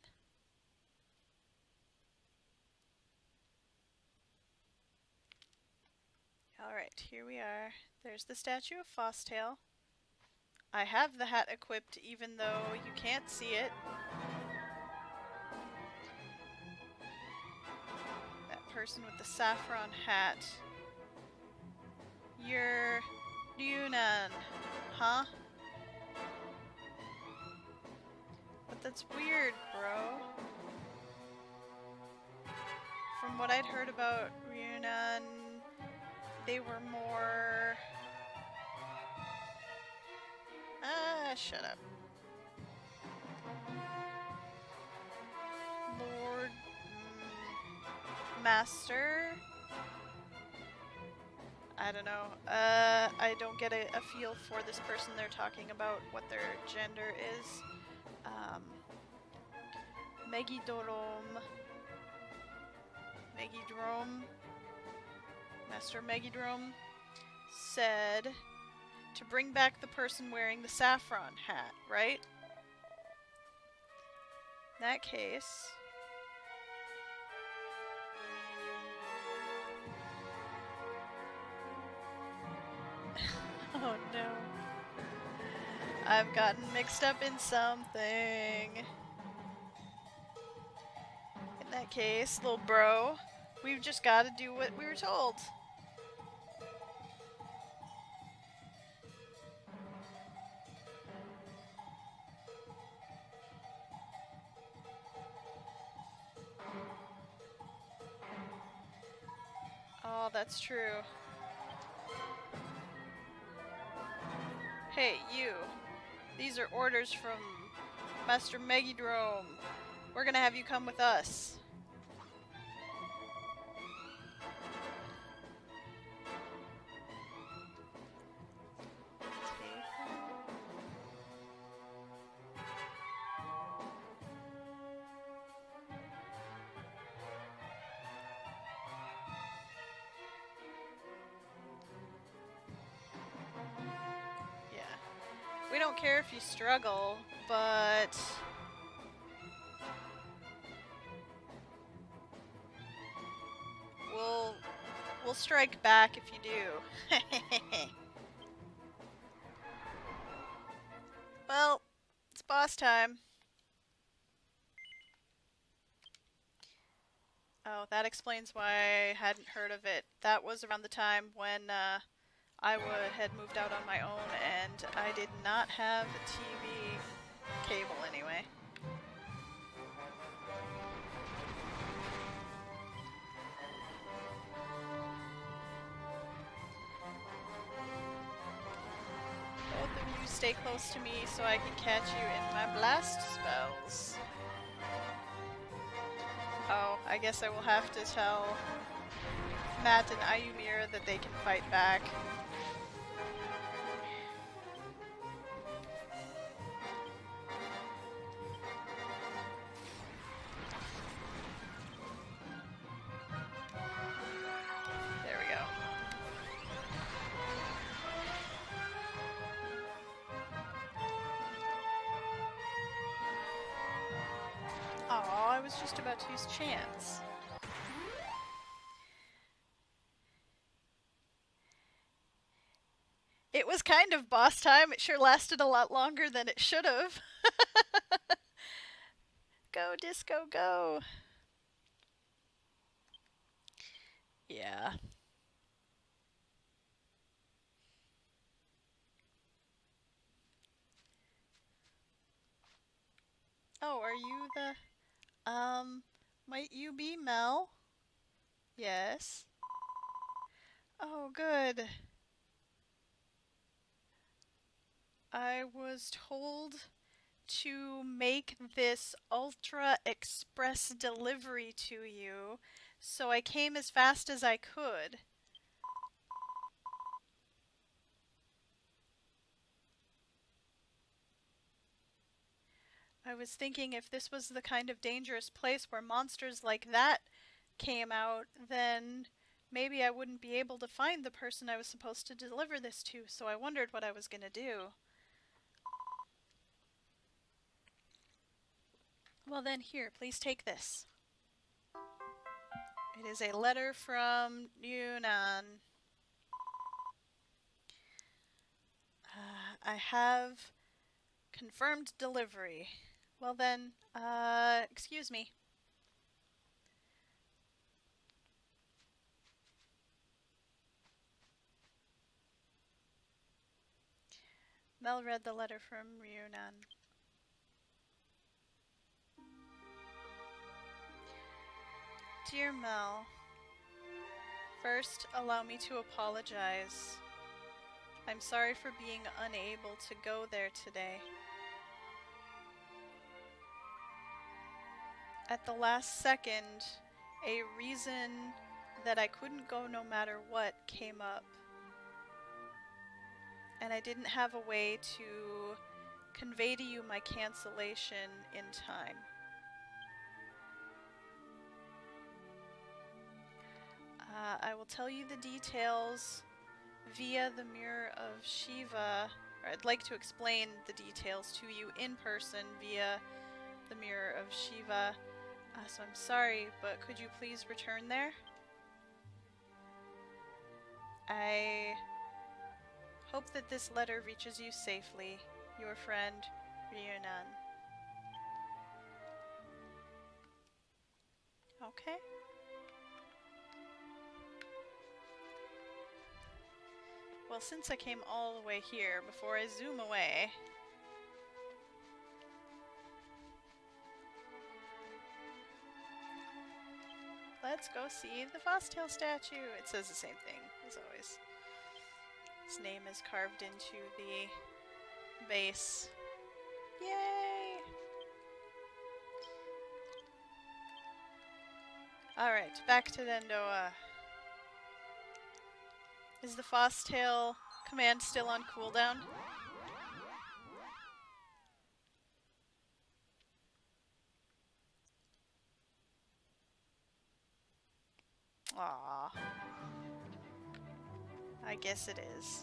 [SPEAKER 1] Alright, here we are. There's the statue of Fosstail. I have the hat equipped even though you can't see it. That person with the saffron hat. You're Yunnan, huh? But that's weird, bro. From what I'd heard about Yunnan, they were more... shut up. Lord... Master? I don't know. I don't get a feel for this person they're talking about, what their gender is. Megidrome. Master Megidrome said to bring back the person wearing the saffron hat, right? In that case... Oh no. I've gotten mixed up in something. In that case, little bro, we've just got to do what we were told. Oh, that's true. Hey, you. These are orders from Master Megidrome. We're gonna have you come with us. We don't care if you struggle, but... We'll strike back if you do. Well, it's boss time. Oh, that explains why I hadn't heard of it. That was around the time when had moved out on my own, and I did not have TV cable anyway. Both of you stay close to me so I can catch you in my blast spells. Oh, I guess I will have to tell Matt and Ayumira that they can fight back. There we go. Aw, I was just about to use Chance. It was kind of boss time. It sure lasted a lot longer than it should have. Go, Disco, go! Yeah. Oh, are you the... might you be Mel? Yes. Oh, good. I was told to make this ultra express delivery to you, so I came as fast as I could. I was thinking if this was the kind of dangerous place where monsters like that came out, then maybe I wouldn't be able to find the person I was supposed to deliver this to, so I wondered what I was gonna do. Well then, here, please take this. It is a letter from Yunnan. I have confirmed delivery. Well then, excuse me. Mel read the letter from Yunnan. Dear Mel, first allow me to apologize. I'm sorry for being unable to go there today. At the last second, a reason that I couldn't go no matter what came up. And I didn't have a way to convey to you my cancellation in time. I will tell you the details via the Mirror of Shiva, or I'd like to explain the details to you in person via the Mirror of Shiva. So I'm sorry, but could you please return there? I hope that this letter reaches you safely. Your friend, Rionan. Okay. Well, since I came all the way here, before I zoom away... let's go see the Fosstail statue. It says the same thing, as always. His name is carved into the base. Yay! Alright, back to Dendoa. Is the Fosstail command still on cooldown? Aww. I guess it is.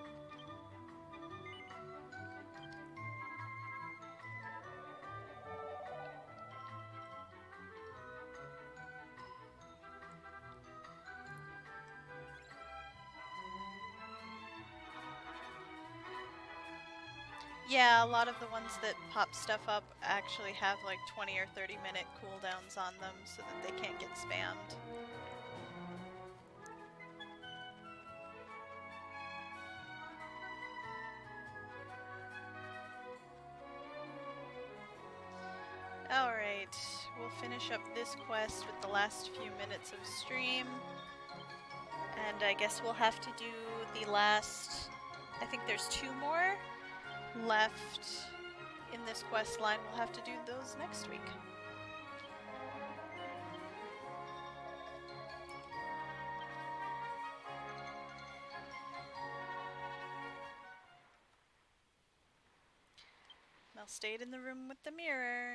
[SPEAKER 1] Yeah, a lot of the ones that pop stuff up actually have like 20 or 30 minute cooldowns on them so that they can't get spammed. finish up this quest with the last few minutes of stream. And I guess we'll have to do the last... I think there's 2 more left in this quest line. We'll have to do those next week. Mel stayed in the room with the mirror.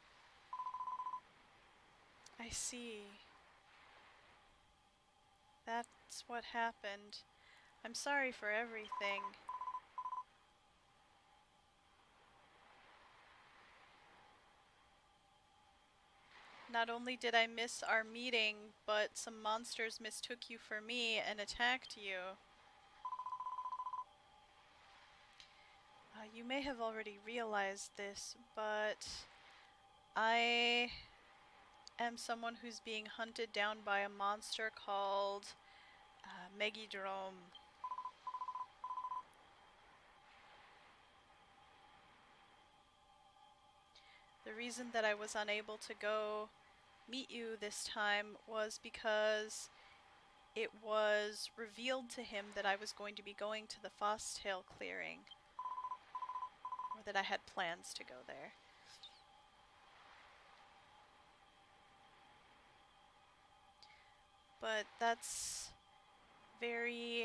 [SPEAKER 1] I see. That's what happened. I'm sorry for everything. Not only did I miss our meeting, but some monsters mistook you for me and attacked you. You may have already realized this, but I am someone who's being hunted down by a monster called Megidrome. The reason that I was unable to go meet you this time was because it was revealed to him that I was going to be going to the Fosstail clearing, or that I had plans to go there. But that's very...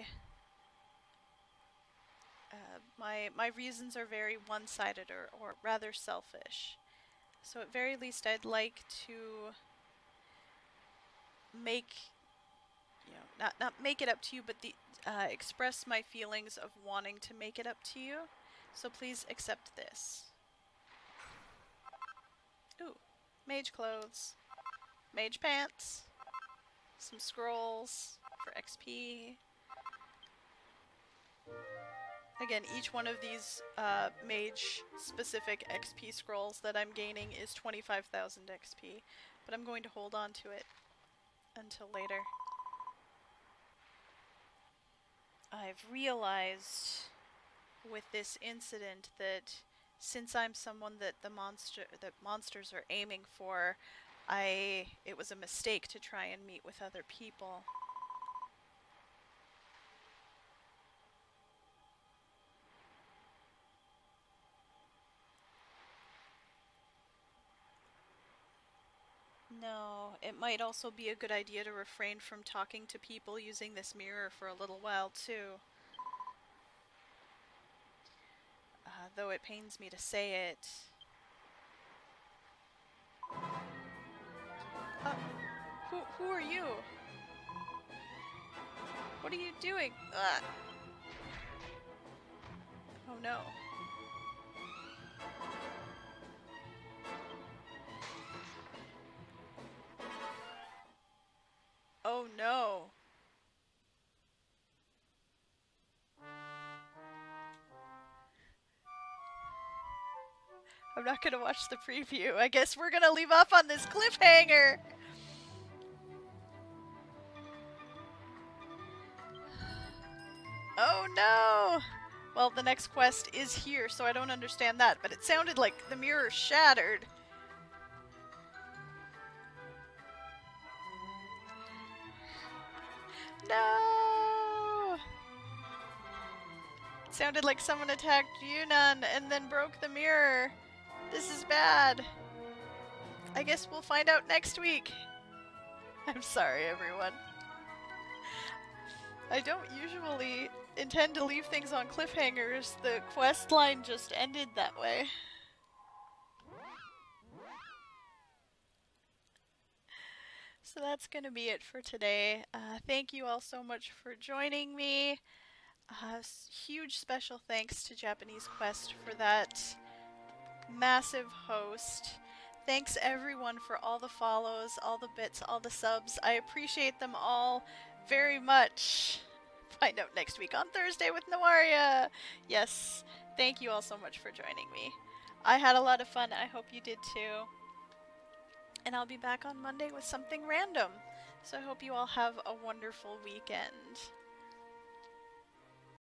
[SPEAKER 1] my reasons are very one-sided, or rather selfish. So at very least I'd like to make, not make it up to you, but express my feelings of wanting to make it up to you. So please accept this. Ooh, mage clothes, mage pants, some scrolls for XP. Again, each one of these mage-specific XP scrolls that I'm gaining is 25,000 XP, but I'm going to hold on to it until later. I've realized with this incident that since I'm someone that monsters are aiming for, it was a mistake to try and meet with other people. No, it might also be a good idea to refrain from talking to people using this mirror for a little while, too. Though it pains me to say it. Who are you? What are you doing? Ugh. Oh no. Oh no. I'm not gonna watch the preview. I guess we're gonna leave off on this cliffhanger. Oh no! Well, the next quest is here, so I don't understand that, but it sounded like the mirror shattered. No! It sounded like someone attacked Yunnan and then broke the mirror. This is bad. I guess we'll find out next week. I'm sorry, everyone. I don't usually intend to leave things on cliffhangers. The quest line just ended that way. So that's gonna be it for today. Thank you all so much for joining me. Huge special thanks to Japanese Quest for that massive host. Thanks everyone for all the follows, all the bits, all the subs. I appreciate them all very much. Find out next week on Thursday with Nawaria. Yes, thank you all so much for joining me. I had a lot of fun. I hope you did too. And I'll be back on Monday with something random. So I hope you all have a wonderful weekend.